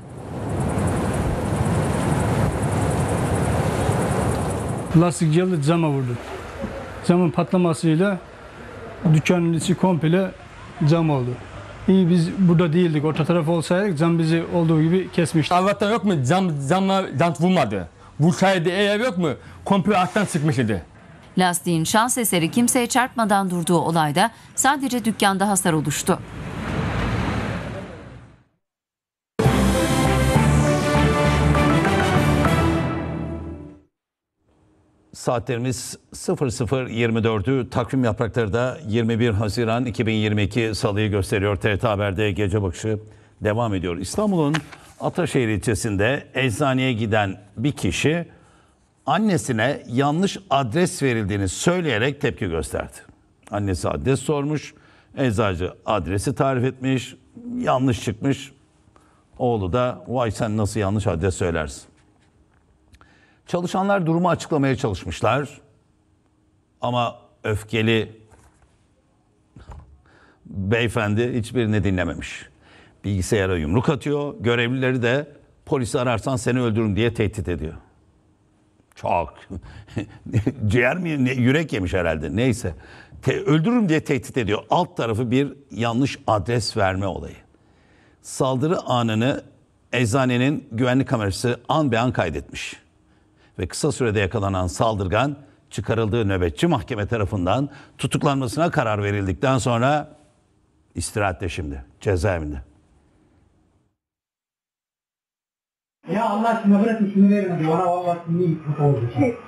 Lastik geldi cama vurdu. Camın patlamasıyla dükkanın içi komple cam oldu. İyi biz burada değildik. Orta taraf olsaydık cam bizi olduğu gibi kesmişti. Allah'tan yok mu? Cam, camla jant vurmadı. Vursaydı eğer yok mu? Komple alttan çıkmış idi. Lastiğin şans eseri kimseye çarpmadan durduğu olayda sadece dükkanda hasar oluştu. Saatlerimiz sıfır sıfır yirmi dördü, takvim yaprakları da yirmi bir Haziran iki bin yirmi iki Salı'yı gösteriyor. T R T Haber'de gece bakışı devam ediyor. İstanbul'un Ataşehir ilçesinde eczaneye giden bir kişi annesine yanlış adres verildiğini söyleyerek tepki gösterdi. Annesi adres sormuş, eczacı adresi tarif etmiş, yanlış çıkmış. Oğlu da vay sen nasıl yanlış adres söylersin. Çalışanlar durumu açıklamaya çalışmışlar ama öfkeli beyefendi hiçbirini dinlememiş. Bilgisayara yumruk atıyor, görevlileri de polisi ararsan seni öldürürüm diye tehdit ediyor. Çok. Ciğer mi, ne, yürek yemiş herhalde, neyse. Te, öldürürüm diye tehdit ediyor. Alt tarafı bir yanlış adres verme olayı. Saldırı anını eczanenin güvenlik kamerası an be an kaydetmiş. Ve kısa sürede yakalanan saldırgan çıkarıldığı nöbetçi mahkeme tarafından tutuklanmasına karar verildikten sonra istirahatte şimdi cezaevinde. Ya Allah aşkına bırakın şunu verin diyor. Bana vallahi sinirli kötü oldu.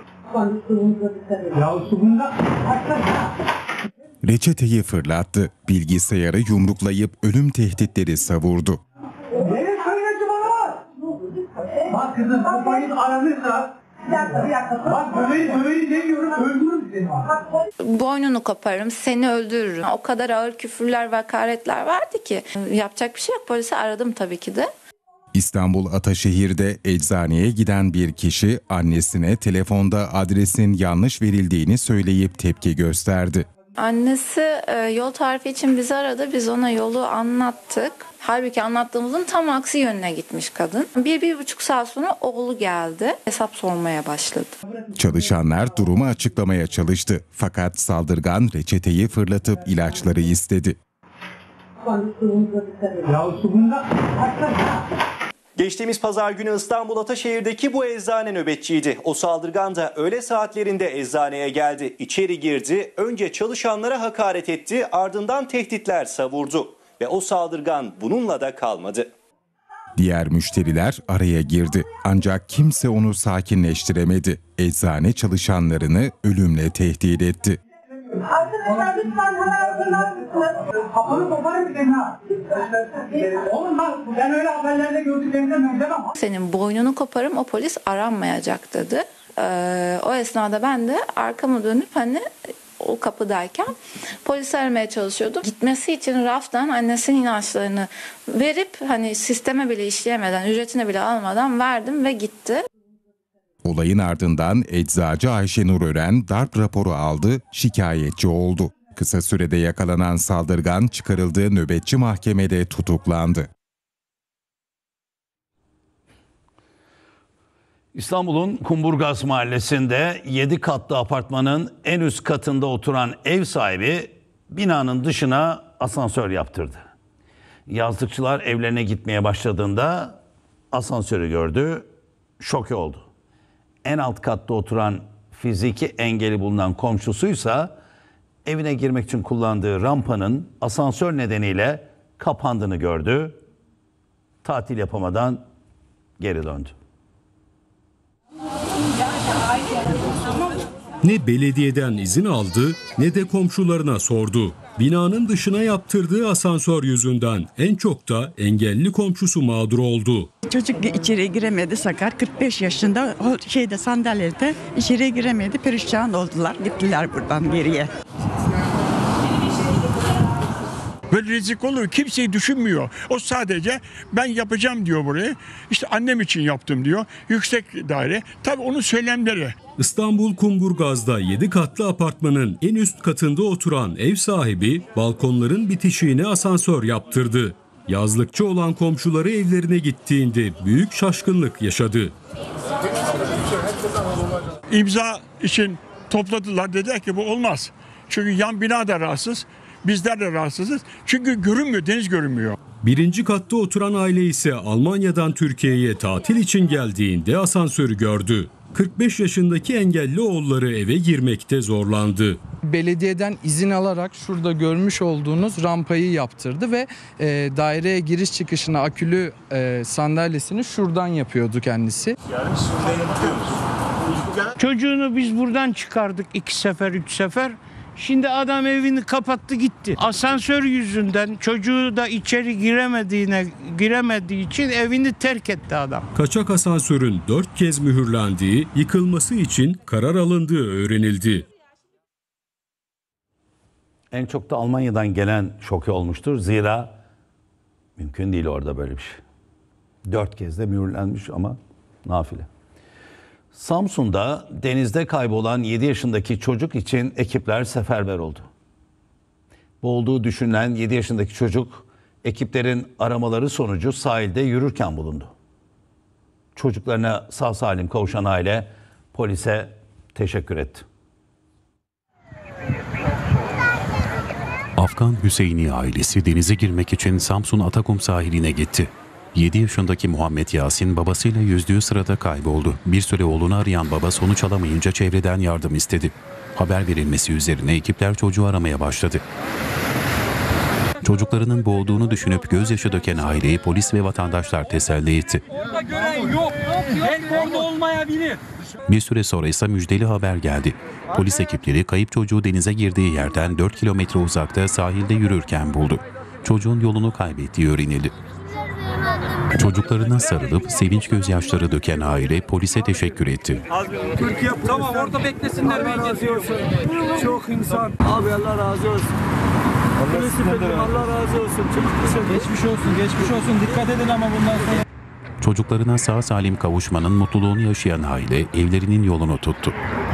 Ya su bunda Reçeteyi fırlattı. Bilgisayarı yumruklayıp ölüm tehditleri savurdu. Ne söyledi bana? Bak kızım bu polis aranırsa bak döveyi döveyi demiyorum öldürürüm seni. Boynunu koparırım, seni öldürürüm. O kadar ağır küfürler ve hakaretler vardı ki. Yapacak bir şey yok. Polisi aradım tabii ki de. İstanbul Ataşehir'de eczaneye giden bir kişi annesine telefonda adresin yanlış verildiğini söyleyip tepki gösterdi. Annesi yol tarifi için bizi aradı. Biz ona yolu anlattık. Halbuki anlattığımızın tam aksi yönüne gitmiş kadın. Bir, bir buçuk saat sonra oğlu geldi. Hesap sormaya başladı. Çalışanlar durumu açıklamaya çalıştı. Fakat saldırgan reçeteyi fırlatıp ilaçları istedi. Ya su bunda Geçtiğimiz pazar günü İstanbul Ataşehir'deki bu eczane nöbetçiydi. O saldırgan da öğle saatlerinde eczaneye geldi. İçeri girdi, önce çalışanlara hakaret etti, ardından tehditler savurdu. Ve o saldırgan bununla da kalmadı. Diğer müşteriler araya girdi. Ancak kimse onu sakinleştiremedi. Eczane çalışanlarını ölümle tehdit etti. Arkadaşlar lütfen hemen hazırlar mısınız? Kafanı koparım senin ha. Oğlum bak ben öyle haberlerde gördüklerimden müjdem ama. Senin boynunu koparım, o polis aranmayacak dedi. Ee, o esnada ben de arkamı dönüp hani o kapıdayken polisi aramaya çalışıyordum. Gitmesi için raftan annesinin ilaçlarını verip hani sisteme bile işleyemeden, ücretini bile almadan verdim ve gitti. Olayın ardından eczacı Ayşenur Ören darp raporu aldı, şikayetçi oldu. Kısa sürede yakalanan saldırgan çıkarıldığı nöbetçi mahkemede tutuklandı. İstanbul'un Kumburgaz Mahallesi'nde yedi katlı apartmanın en üst katında oturan ev sahibi binanın dışına asansör yaptırdı. Yazlıkçılar evlerine gitmeye başladığında asansörü gördü, şoke oldu. En alt katta oturan fiziki engeli bulunan komşusuysa evine girmek için kullandığı rampanın asansör nedeniyle kapandığını gördü. Tatil yapamadan geri döndü. Ne belediyeden izin aldı ne de komşularına sordu. Binanın dışına yaptırdığı asansör yüzünden en çok da engelli komşusu mağdur oldu. Çocuk içeri giremedi, sakat, kırk beş yaşında, o şeyde sandalyede içeri giremedi, perişan oldular, gittiler buradan geriye. Böyle rizik olur, kimseyi düşünmüyor. O sadece ben yapacağım diyor burayı. İşte annem için yaptım diyor. Yüksek daire. Tabii onun söylemleri. İstanbul Kumburgaz'da yedi katlı apartmanın en üst katında oturan ev sahibi balkonların bitişiğine asansör yaptırdı. Yazlıkçı olan komşuları evlerine gittiğinde büyük şaşkınlık yaşadı. İmza için topladılar. Dediler ki bu olmaz. Çünkü yan bina da rahatsız. Bizler de rahatsızız. Çünkü görünmüyor, deniz görünmüyor. Birinci katta oturan aile ise Almanya'dan Türkiye'ye tatil için geldiğinde asansörü gördü. kırk beş yaşındaki engelli oğulları eve girmekte zorlandı. Belediyeden izin alarak şurada görmüş olduğunuz rampayı yaptırdı ve e, daireye giriş çıkışına akülü e, sandalyesini şuradan yapıyordu kendisi. Çocuğunu biz buradan çıkardık iki sefer, üç sefer. Şimdi adam evini kapattı gitti. Asansör yüzünden çocuğu da içeri giremediğine giremediği için evini terk etti adam. Kaçak asansörün dört kez mühürlendiği, yıkılması için karar alındığı öğrenildi. En çok da Almanya'dan gelen şoke olmuştur. Zira mümkün değil orada böyle bir şey. Dört kez de mühürlenmiş ama nafile. Samsun'da denizde kaybolan yedi yaşındaki çocuk için ekipler seferber oldu. Boğulduğu düşünülen yedi yaşındaki çocuk ekiplerin aramaları sonucu sahilde yürürken bulundu. Çocuklarına sağ salim kavuşan aile polise teşekkür etti. Afgan Hüseyini ailesi denize girmek için Samsun Atakum sahiline gitti. yedi yaşındaki Muhammed Yasin babasıyla yüzdüğü sırada kayboldu. Bir süre oğlunu arayan baba sonuç alamayınca çevreden yardım istedi. Haber verilmesi üzerine ekipler çocuğu aramaya başladı. Çocuklarının boğulduğunu düşünüp gözyaşı döken aileyi polis ve vatandaşlar teselli etti. Orada gören yok. Belki orada olmayabilir. Bir süre sonra ise müjdeli haber geldi. Polis ekipleri kayıp çocuğu denize girdiği yerden dört kilometre uzakta sahilde yürürken buldu. Çocuğun yolunu kaybettiği öğrenildi. Çocuklarına sarılıp sevinç gözyaşları döken aile polise teşekkür etti. Türkiye tamam orada beklesinler. Allah razı olsun. Çok insan. Abi Allah razı olsun. Allah razı olsun. Geçmiş olsun, geçmiş olsun. Dikkat edin ama bundan sonra. Çocuklarına sağ salim kavuşmanın mutluluğunu yaşayan aile evlerinin yolunu tuttu.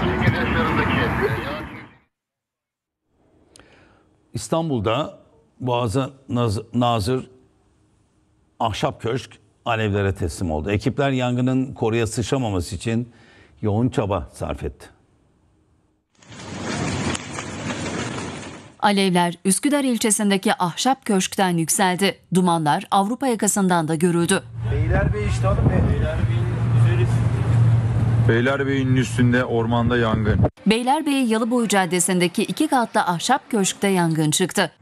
İstanbul'da Boğazı Nazır Ahşap Köşk alevlere teslim oldu. Ekipler yangının koruya sıçramaması için yoğun çaba sarf etti. Alevler Üsküdar ilçesindeki Ahşap Köşk'ten yükseldi. Dumanlar Avrupa yakasından da görüldü. Beylerbeyi işte oğlum. Beylerbeyi'nin üzeri. Beylerbeyi'nin üstünde ormanda yangın. Beylerbeyi Yalıboy Caddesi'ndeki iki katlı Ahşap Köşk'te yangın çıktı.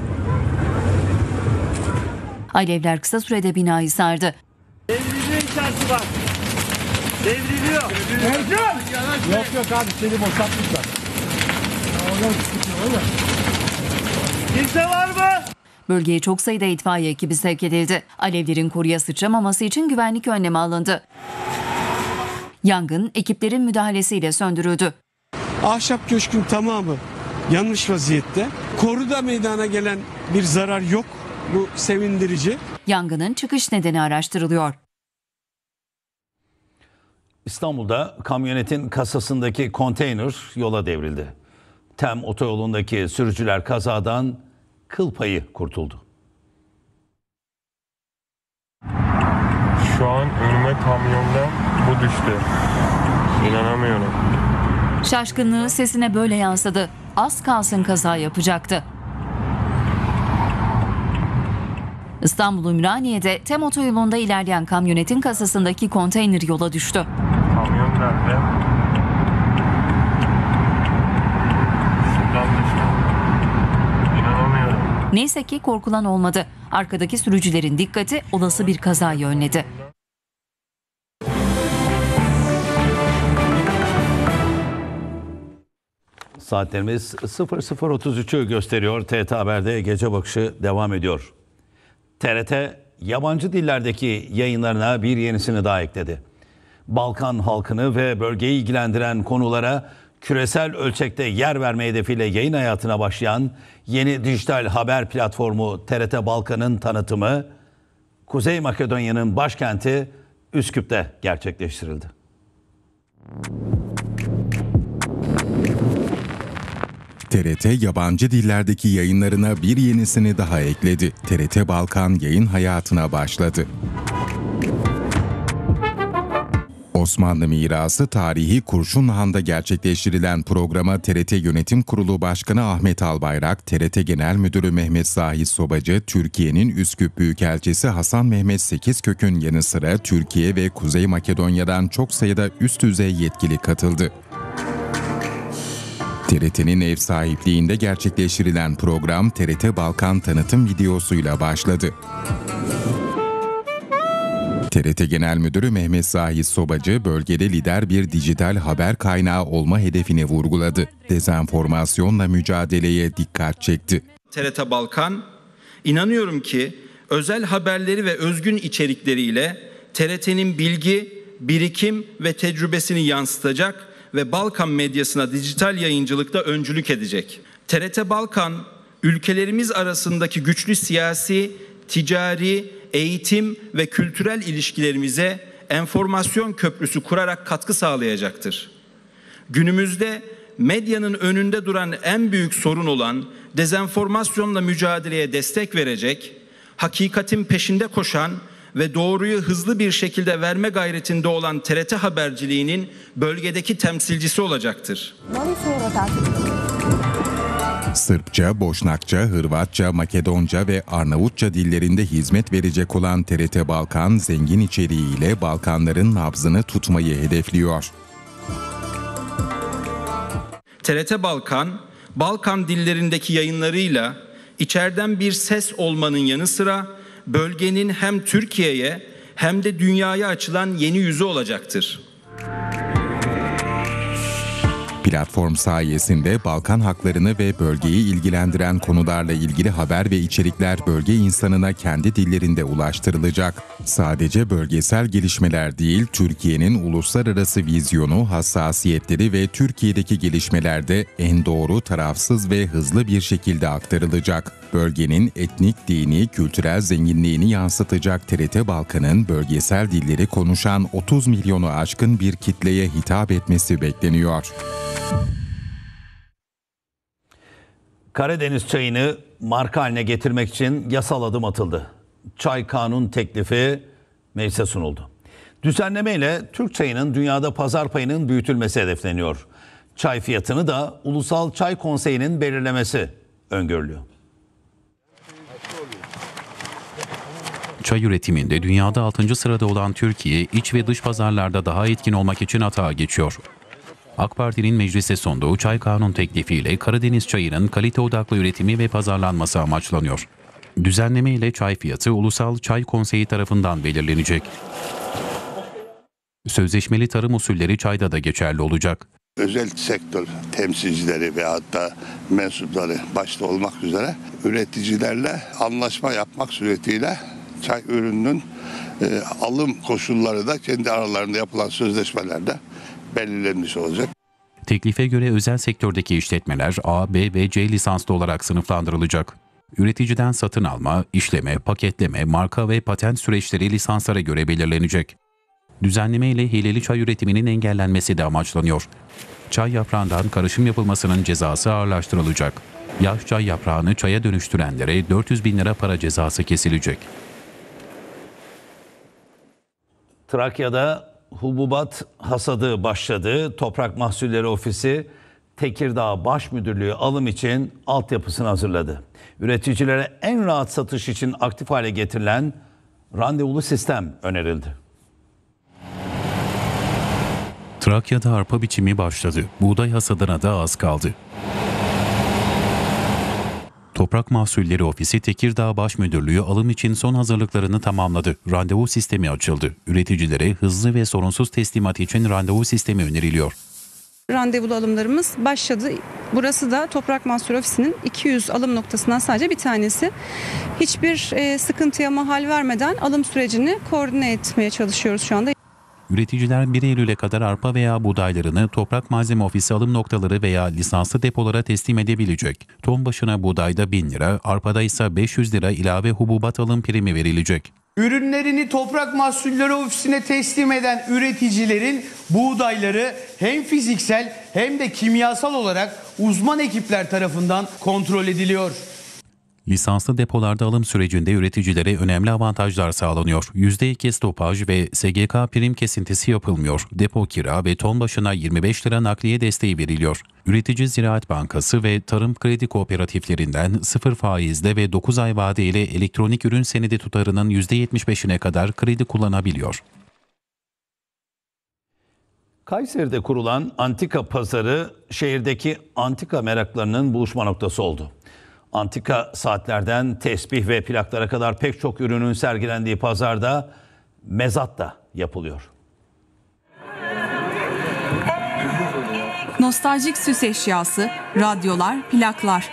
Alevler kısa sürede binayı sardı. Devriliyor içerisi bak. Devriliyor. Yok yok abi seni boşaltmışlar. Kimse var mı? Bölgeye çok sayıda itfaiye ekibi sevk edildi. Alevlerin koruya sıçramaması için güvenlik önlemi alındı. Yangın ekiplerin müdahalesiyle söndürüldü. Ahşap köşkün tamamı yanmış vaziyette. Koruda meydana gelen bir zarar yok. Bu sevindirici. Yangının çıkış nedeni araştırılıyor. İstanbul'da kamyonetin kasasındaki konteyner yola devrildi. Tem otoyolundaki sürücüler kazadan kıl payı kurtuldu. Şu an önüme kamyondan bu düştü. İnanamıyorum. Şaşkınlığı sesine böyle yansıdı. Az kalsın kaza yapacaktı. İstanbul Ümraniye'de Tem otoyolunda ilerleyen kamyonetin kasasındaki konteyner yola düştü. Kamyon nerede? Şuradan düştü. İnanamıyorum. Neyse ki korkulan olmadı. Arkadaki sürücülerin dikkati olası bir kazayı önledi. Saatlerimiz sıfır sıfır otuz üçü gösteriyor. T R T Haber'de gece bakışı devam ediyor. T R T yabancı dillerdeki yayınlarına bir yenisini daha ekledi. Balkan halkını ve bölgeyi ilgilendiren konulara küresel ölçekte yer verme hedefiyle yayın hayatına başlayan yeni dijital haber platformu T R T Balkan'ın tanıtımı Kuzey Makedonya'nın başkenti Üsküp'te gerçekleştirildi. T R T yabancı dillerdeki yayınlarına bir yenisini daha ekledi. T R T Balkan yayın hayatına başladı. Osmanlı mirası tarihi Kurşunluhan'da gerçekleştirilen programa T R T Yönetim Kurulu Başkanı Ahmet Albayrak, T R T Genel Müdürü Mehmet Zahit Sobacı, Türkiye'nin Üsküp Büyükelçisi Hasan Mehmet Sekizkök'ün yanı sıra Türkiye ve Kuzey Makedonya'dan çok sayıda üst düzey yetkili katıldı. T R T'nin ev sahipliğinde gerçekleştirilen program T R T Balkan tanıtım videosuyla başladı. T R T Genel Müdürü Mehmet Zahit Sobacı, bölgede lider bir dijital haber kaynağı olma hedefini vurguladı. Dezenformasyonla mücadeleye dikkat çekti. T R T Balkan, inanıyorum ki özel haberleri ve özgün içerikleriyle T R T'nin bilgi, birikim ve tecrübesini yansıtacak ve Balkan medyasına dijital yayıncılıkta öncülük edecek. T R T Balkan, ülkelerimiz arasındaki güçlü siyasi, ticari, eğitim ve kültürel ilişkilerimize enformasyon köprüsü kurarak katkı sağlayacaktır. Günümüzde medyanın önünde duran en büyük sorun olan dezenformasyonla mücadeleye destek verecek, hakikatin peşinde koşan ve doğruyu hızlı bir şekilde verme gayretinde olan T R T haberciliğinin bölgedeki temsilcisi olacaktır. Sırpça, Boşnakça, Hırvatça, Makedonca ve Arnavutça dillerinde hizmet verecek olan T R T Balkan, zengin içeriğiyle Balkanların nabzını tutmayı hedefliyor. T R T Balkan, Balkan dillerindeki yayınlarıyla içeriden bir ses olmanın yanı sıra bölgenin hem Türkiye'ye hem de dünyaya açılan yeni yüzü olacaktır. Platform sayesinde Balkan haklarını ve bölgeyi ilgilendiren konularla ilgili haber ve içerikler bölge insanına kendi dillerinde ulaştırılacak. Sadece bölgesel gelişmeler değil, Türkiye'nin uluslararası vizyonu, hassasiyetleri ve Türkiye'deki gelişmelerde en doğru, tarafsız ve hızlı bir şekilde aktarılacak. Bölgenin etnik, dini, kültürel zenginliğini yansıtacak T R T Balkan'ın bölgesel dilleri konuşan otuz milyonu aşkın bir kitleye hitap etmesi bekleniyor. Karadeniz çayını marka haline getirmek için yasal adım atıldı. Çay kanun teklifi meclise sunuldu. Düzenlemeyle Türk çayının dünyada pazar payının büyütülmesi hedefleniyor. Çay fiyatını da Ulusal Çay Konseyi'nin belirlemesi öngörülüyor. Çay üretiminde dünyada altıncı sırada olan Türkiye, iç ve dış pazarlarda daha etkin olmak için atağa geçiyor. AK Parti'nin meclise sunduğu çay kanun teklifiyle Karadeniz çayının kalite odaklı üretimi ve pazarlanması amaçlanıyor. Düzenleme ile çay fiyatı Ulusal Çay Konseyi tarafından belirlenecek. Sözleşmeli tarım usulleri çayda da geçerli olacak. Özel sektör temsilcileri ve hatta mensupları başta olmak üzere üreticilerle anlaşma yapmak suretiyle çay ürününün e, alım koşulları da kendi aralarında yapılan sözleşmelerde belirlenmiş olacak. Teklife göre özel sektördeki işletmeler A, B ve C lisanslı olarak sınıflandırılacak. Üreticiden satın alma, işleme, paketleme, marka ve patent süreçleri lisanslara göre belirlenecek. Düzenleme ile hileli çay üretiminin engellenmesi de amaçlanıyor. Çay yaprağından karışım yapılmasının cezası ağırlaştırılacak. Yaş çay yaprağını çaya dönüştürenlere dört yüz bin lira para cezası kesilecek. Trakya'da hububat hasadı başladı. Toprak Mahsulleri Ofisi Tekirdağ Baş Müdürlüğü alım için altyapısını hazırladı. Üreticilere en rahat satış için aktif hale getirilen randevulu sistem önerildi. Trakya'da arpa biçimi başladı. Buğday hasadına da az kaldı. Toprak Mahsulleri Ofisi Tekirdağ Baş Müdürlüğü alım için son hazırlıklarını tamamladı. Randevu sistemi açıldı. Üreticilere hızlı ve sorunsuz teslimat için randevu sistemi öneriliyor. Randevulu alımlarımız başladı. Burası da Toprak Mahsul Ofisi'nin iki yüz alım noktasından sadece bir tanesi. Hiçbir e, sıkıntıya mahal vermeden alım sürecini koordine etmeye çalışıyoruz şu anda. Üreticiler bir Eylül'e kadar arpa veya buğdaylarını Toprak Malzeme Ofisi alım noktaları veya lisanslı depolara teslim edebilecek. Ton başına buğdayda bin lira, arpada ise beş yüz lira ilave hububat alım primi verilecek. Ürünlerini Toprak Mahsulleri Ofisi'ne teslim eden üreticilerin buğdayları hem fiziksel hem de kimyasal olarak uzman ekipler tarafından kontrol ediliyor. Lisanslı depolarda alım sürecinde üreticilere önemli avantajlar sağlanıyor. yüzde iki stopaj ve S G K prim kesintisi yapılmıyor. Depo kira ve ton başına yirmi beş lira nakliye desteği veriliyor. Üretici Ziraat Bankası ve Tarım Kredi Kooperatiflerinden sıfır faizle ve dokuz ay vadeyle elektronik ürün senedi tutarının yüzde yetmiş beşine kadar kredi kullanabiliyor. Kayseri'de kurulan antika pazarı şehirdeki antika meraklarının buluşma noktası oldu. Antika saatlerden tesbih ve plaklara kadar pek çok ürünün sergilendiği pazarda mezat da yapılıyor. Nostaljik süs eşyası, radyolar, plaklar.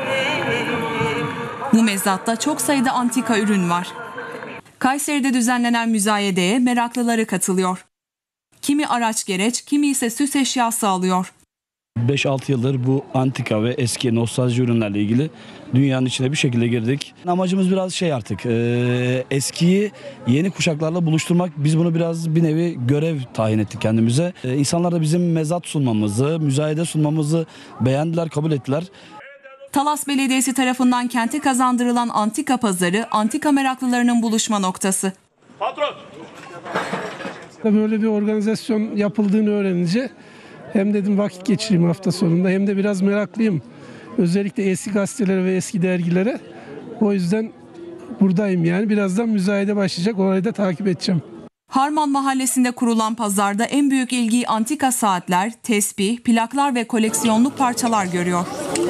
Bu mezatta çok sayıda antika ürün var. Kayseri'de düzenlenen müzayedeye meraklıları katılıyor. Kimi araç gereç, kimi ise süs eşyası alıyor. beş altı yıldır bu antika ve eski nostalji ürünlerle ilgili dünyanın içine bir şekilde girdik. Amacımız biraz şey artık e, eskiyi yeni kuşaklarla buluşturmak. Biz bunu biraz bir nevi görev tayin ettik kendimize. E, insanlar da bizim mezat sunmamızı, müzayede sunmamızı beğendiler, kabul ettiler. Talas Belediyesi tarafından kente kazandırılan antika pazarı, antika meraklılarının buluşma noktası. Patron! Böyle bir organizasyon yapıldığını öğrenince hem dedim vakit geçireyim hafta sonunda hem de biraz meraklıyım. Özellikle eski gazetelere ve eski dergilere. O yüzden buradayım yani. Birazdan müzayede başlayacak. Orayı da takip edeceğim. Harman Mahallesi'nde kurulan pazarda en büyük ilgiyi antika saatler, tesbih, plaklar ve koleksiyonluk parçalar görüyor.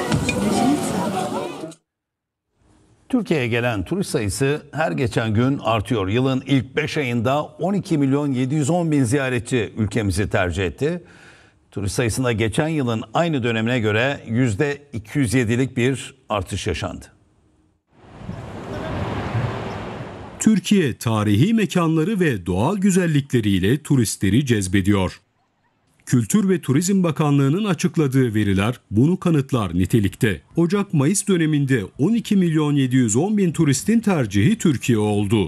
Türkiye'ye gelen turist sayısı her geçen gün artıyor. Yılın ilk beş ayında on iki milyon yedi yüz on bin ziyaretçi ülkemizi tercih etti. Turist sayısında geçen yılın aynı dönemine göre yüzde iki yüz yedilik bir artış yaşandı. Türkiye tarihi mekanları ve doğal güzellikleriyle turistleri cezbediyor. Kültür ve Turizm Bakanlığı'nın açıkladığı veriler bunu kanıtlar nitelikte. Ocak-Mayıs döneminde on iki milyon yedi yüz on bin turistin tercihi Türkiye oldu.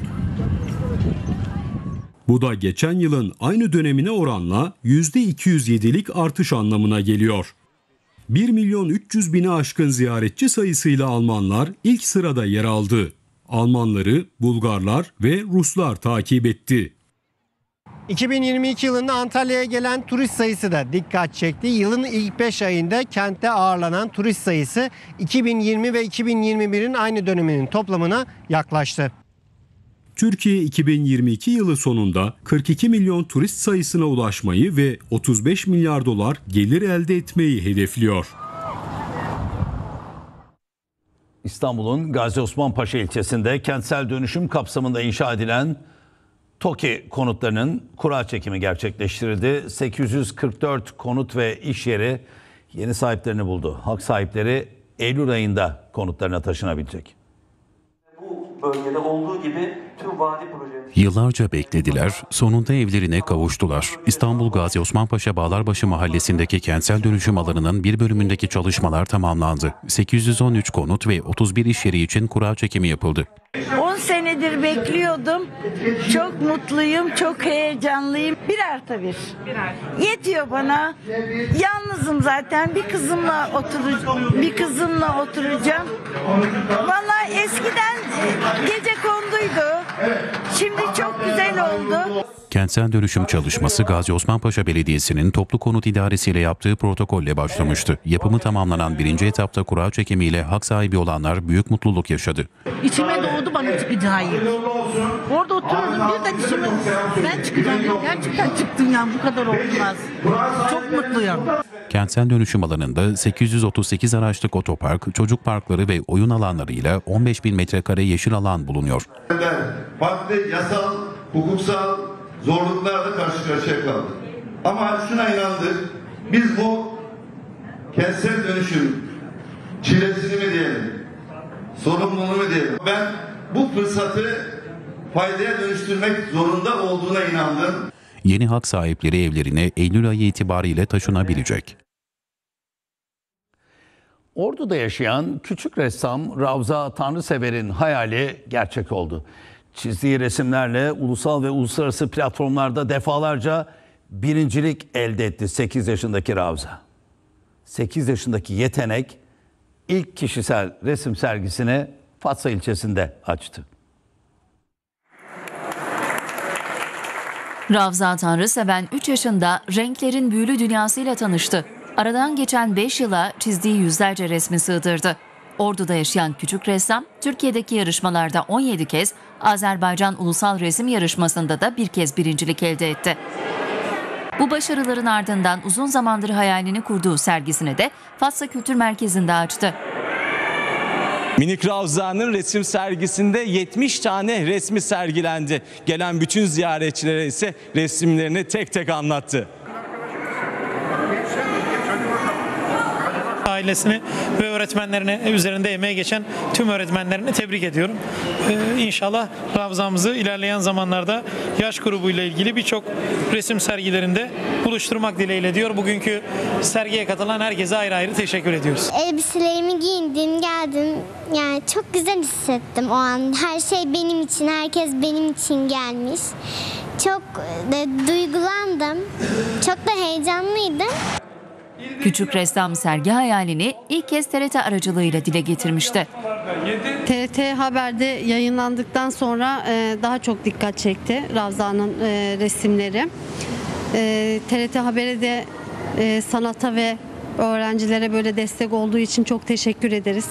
Bu da geçen yılın aynı dönemine oranla yüzde iki yüz yedilik artış anlamına geliyor. bir milyon üç yüz bini aşkın ziyaretçi sayısıyla Almanlar ilk sırada yer aldı. Almanları Bulgarlar ve Ruslar takip etti. iki bin yirmi iki yılında Antalya'ya gelen turist sayısı da dikkat çekti. Yılın ilk beş ayında kentte ağırlanan turist sayısı iki bin yirmi ve iki bin yirmi birin aynı döneminin toplamına yaklaştı. Türkiye iki bin yirmi iki yılı sonunda kırk iki milyon turist sayısına ulaşmayı ve otuz beş milyar dolar gelir elde etmeyi hedefliyor. İstanbul'un Gazi Osman Paşa ilçesinde kentsel dönüşüm kapsamında inşa edilen TOKİ konutlarının kura çekimi gerçekleştirildi. sekiz yüz kırk dört konut ve iş yeri yeni sahiplerini buldu. Hak sahipleri Eylül ayında konutlarına taşınabilecek. Bu bölgede olduğu gibi tüm vadi projesi. Yıllarca beklediler, sonunda evlerine kavuştular. İstanbul Gazi Osman Paşa Bağlarbaşı Mahallesi'ndeki kentsel dönüşüm alanının bir bölümündeki çalışmalar tamamlandı. sekiz yüz on üç konut ve otuz bir iş yeri için kura çekimi yapıldı. on senedir bekliyordum. Çok mutluyum, çok heyecanlıyım. Bir artı bir. Yetiyor bana. Yalnızım zaten. Bir kızımla oturacağım. Bir kızımla oturacağım. Vallahi eskiden gece konduydu. Şimdi çok güzel oldu. Kentsel dönüşüm çalışması Gazi Osman Paşa Belediyesi'nin Toplu Konut İdaresi ile yaptığı protokolle başlamıştı. Yapımı tamamlanan birinci etapta kura çekimiyle hak sahibi olanlar büyük mutluluk yaşadı. İçime doğdu bana çıkacağı. Orada otururdum bir de içime ben çıkacağım. Gerçekten çıktım yani bu kadar olmaz. Çok mutluyum. Kentsel dönüşüm alanında sekiz yüz otuz sekiz araçlık otopark, çocuk parkları ve oyun alanlarıyla on beş bin metrekare yeşil alan bulunuyor. Farklı yasal, hukuksal zorluklarla karşı karşıya kaldık. Ama şuna inandık, Biz bu kentsel dönüşüm çilesini mi diyelim, sorumluluğunu mu diyelim? Ben bu fırsatı faydaya dönüştürmek zorunda olduğuna inandım. Yeni hak sahipleri evlerine Eylül ayı itibariyle taşınabilecek. Ordu'da yaşayan küçük ressam Ravza Tanrısever'in hayali gerçek oldu. Çizdiği resimlerle ulusal ve uluslararası platformlarda defalarca birincilik elde etti sekiz yaşındaki Ravza. sekiz yaşındaki yetenek ilk kişisel resim sergisini Fatsa ilçesinde açtı. Ravza Tanrıseven üç yaşında renklerin büyülü dünyasıyla tanıştı. Aradan geçen beş yıla çizdiği yüzlerce resmi sığdırdı. Ordu'da yaşayan küçük ressam, Türkiye'deki yarışmalarda on yedi kez, Azerbaycan Ulusal Resim Yarışması'nda da bir kez birincilik elde etti. Bu başarıların ardından uzun zamandır hayalini kurduğu sergisini de Fatsa Kültür Merkezi'nde açtı. Minik Ravza'nın resim sergisinde yetmiş tane resmi sergilendi. Gelen bütün ziyaretçilere ise resimlerini tek tek anlattı. Ailesini ve öğretmenlerine, üzerinde emeği geçen tüm öğretmenlerini tebrik ediyorum. Ee, İnşallah Ravza'mızı ilerleyen zamanlarda yaş grubuyla ilgili birçok resim sergilerinde buluşturmak dileğiyle diyor. Bugünkü sergiye katılan herkese ayrı ayrı teşekkür ediyoruz. Elbiselerimi giyindim, geldim. Yani çok güzel hissettim o an. Her şey benim için, herkes benim için gelmiş. Çok de duygulandım. Çok da heyecanlıydım. Küçük ressam sergi hayalini ilk kez T R T aracılığıyla dile getirmişti. T R T Haber'de yayınlandıktan sonra daha çok dikkat çekti Ravza'nın resimleri. T R T Haber'e de sanata ve öğrencilere böyle destek olduğu için çok teşekkür ederiz.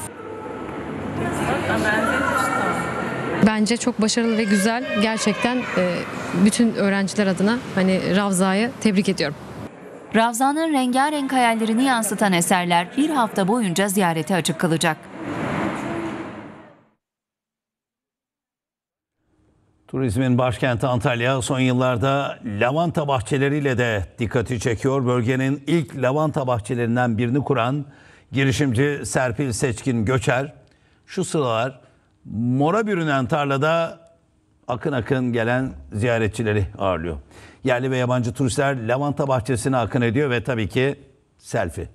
Bence çok başarılı ve güzel. Gerçekten bütün öğrenciler adına hani Ravza'yı tebrik ediyorum. Ravza'nın rengarenk hayallerini yansıtan eserler bir hafta boyunca ziyarete açık kalacak. Turizmin başkenti Antalya son yıllarda lavanta bahçeleriyle de dikkati çekiyor. Bölgenin ilk lavanta bahçelerinden birini kuran girişimci Serpil Seçkin Göçer şu sıralar mora bürünen tarlada akın akın gelen ziyaretçileri ağırlıyor. Yerli ve yabancı turistler lavanta bahçesine akın ediyor ve tabii ki selfie.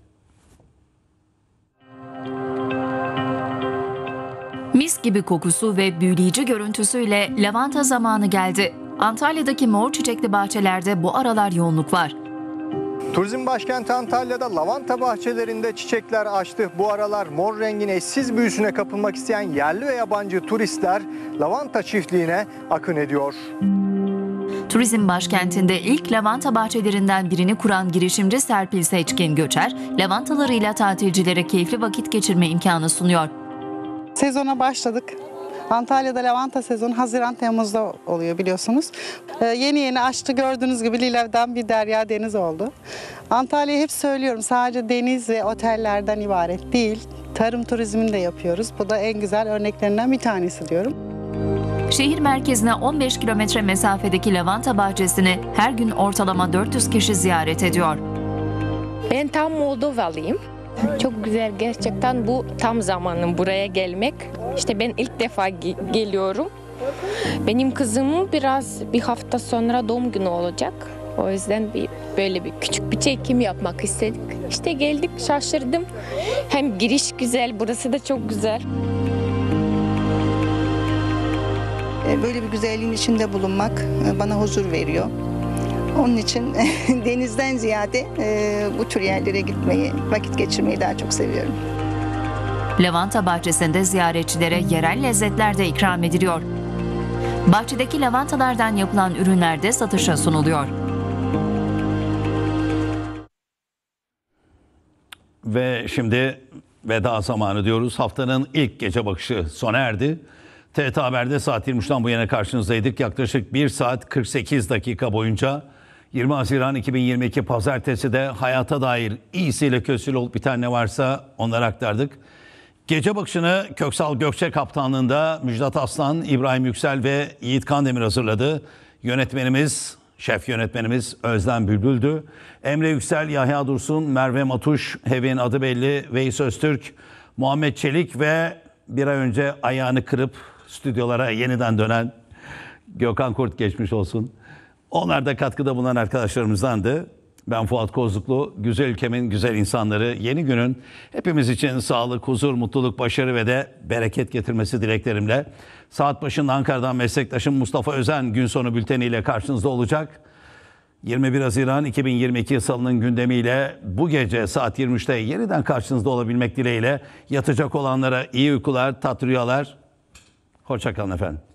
Mis gibi kokusu ve büyüleyici görüntüsüyle lavanta zamanı geldi. Antalya'daki mor çiçekli bahçelerde bu aralar yoğunluk var. Turizm başkenti Antalya'da lavanta bahçelerinde çiçekler açtı. Bu aralar mor rengin eşsiz büyüsüne kapılmak isteyen yerli ve yabancı turistler lavanta çiftliğine akın ediyor. Turizm başkentinde ilk lavanta bahçelerinden birini kuran girişimci Serpil Seçkin Göçer, lavantalarıyla tatilcilere keyifli vakit geçirme imkanı sunuyor. Sezona başladık. Antalya'da lavanta sezonu Haziran-Temmuz'da oluyor biliyorsunuz. Ee, yeni yeni açtı, gördüğünüz gibi Lilev'den bir derya deniz oldu. Antalya'yı hep söylüyorum, sadece deniz ve otellerden ibaret değil. Tarım turizmini de yapıyoruz. Bu da en güzel örneklerinden bir tanesi diyorum. Şehir merkezine on beş kilometre mesafedeki lavanta bahçesini her gün ortalama dört yüz kişi ziyaret ediyor. Ben tam Moldovalıyım. Çok güzel gerçekten, bu tam zamanım buraya gelmek. İşte ben ilk defa ge- geliyorum. Benim kızımın biraz bir hafta sonra doğum günü olacak. O yüzden bir böyle bir küçük bir çekim yapmak istedik. İşte geldik, şaşırdım. Hem giriş güzel, burası da çok güzel. Böyle bir güzelliğin içinde bulunmak bana huzur veriyor. Onun için denizden ziyade bu tür yerlere gitmeyi, vakit geçirmeyi daha çok seviyorum. Lavanta bahçesinde ziyaretçilere yerel lezzetler de ikram ediliyor. Bahçedeki lavantalardan yapılan ürünler de satışa sunuluyor. Ve şimdi veda zamanı diyoruz. Haftanın ilk gece bakışı sona erdi. T R T Haber'de saat yirmi üçten bu yana karşınızdaydık. Yaklaşık bir saat kırk sekiz dakika boyunca yirmi Haziran iki bin yirmi iki Pazartesi de hayata dair iyisiyle kötüsüyle olup biten ne varsa onları aktardık. Gece bakışını Köksal Gökçe kaptanlığında Müjdat Aslan, İbrahim Yüksel ve Yiğit Kandemir hazırladı. Yönetmenimiz Şef yönetmenimiz Özlem Bülbül'dü. Emre Yüksel, Yahya Dursun, Merve Matuş, Hevin adı belli, Veys Öztürk, Muhammed Çelik ve bir ay önce ayağını kırıp stüdyolara yeniden dönen Gökhan Kurt, geçmiş olsun. Onlar da katkıda bulunan arkadaşlarımızdandı. Ben Fuat Kozluklu, güzel ülkemin güzel insanları, yeni günün hepimiz için sağlık, huzur, mutluluk, başarı ve de bereket getirmesi dileklerimle saat başında Ankara'dan meslektaşım Mustafa Özen gün sonu bülteniyle karşınızda olacak. yirmi bir Haziran iki bin yirmi iki Salı'nın gündemiyle bu gece saat yirmi üçte yeniden karşınızda olabilmek dileğiyle yatacak olanlara iyi uykular, tatlı rüyalar. Hoşça kalın efendim.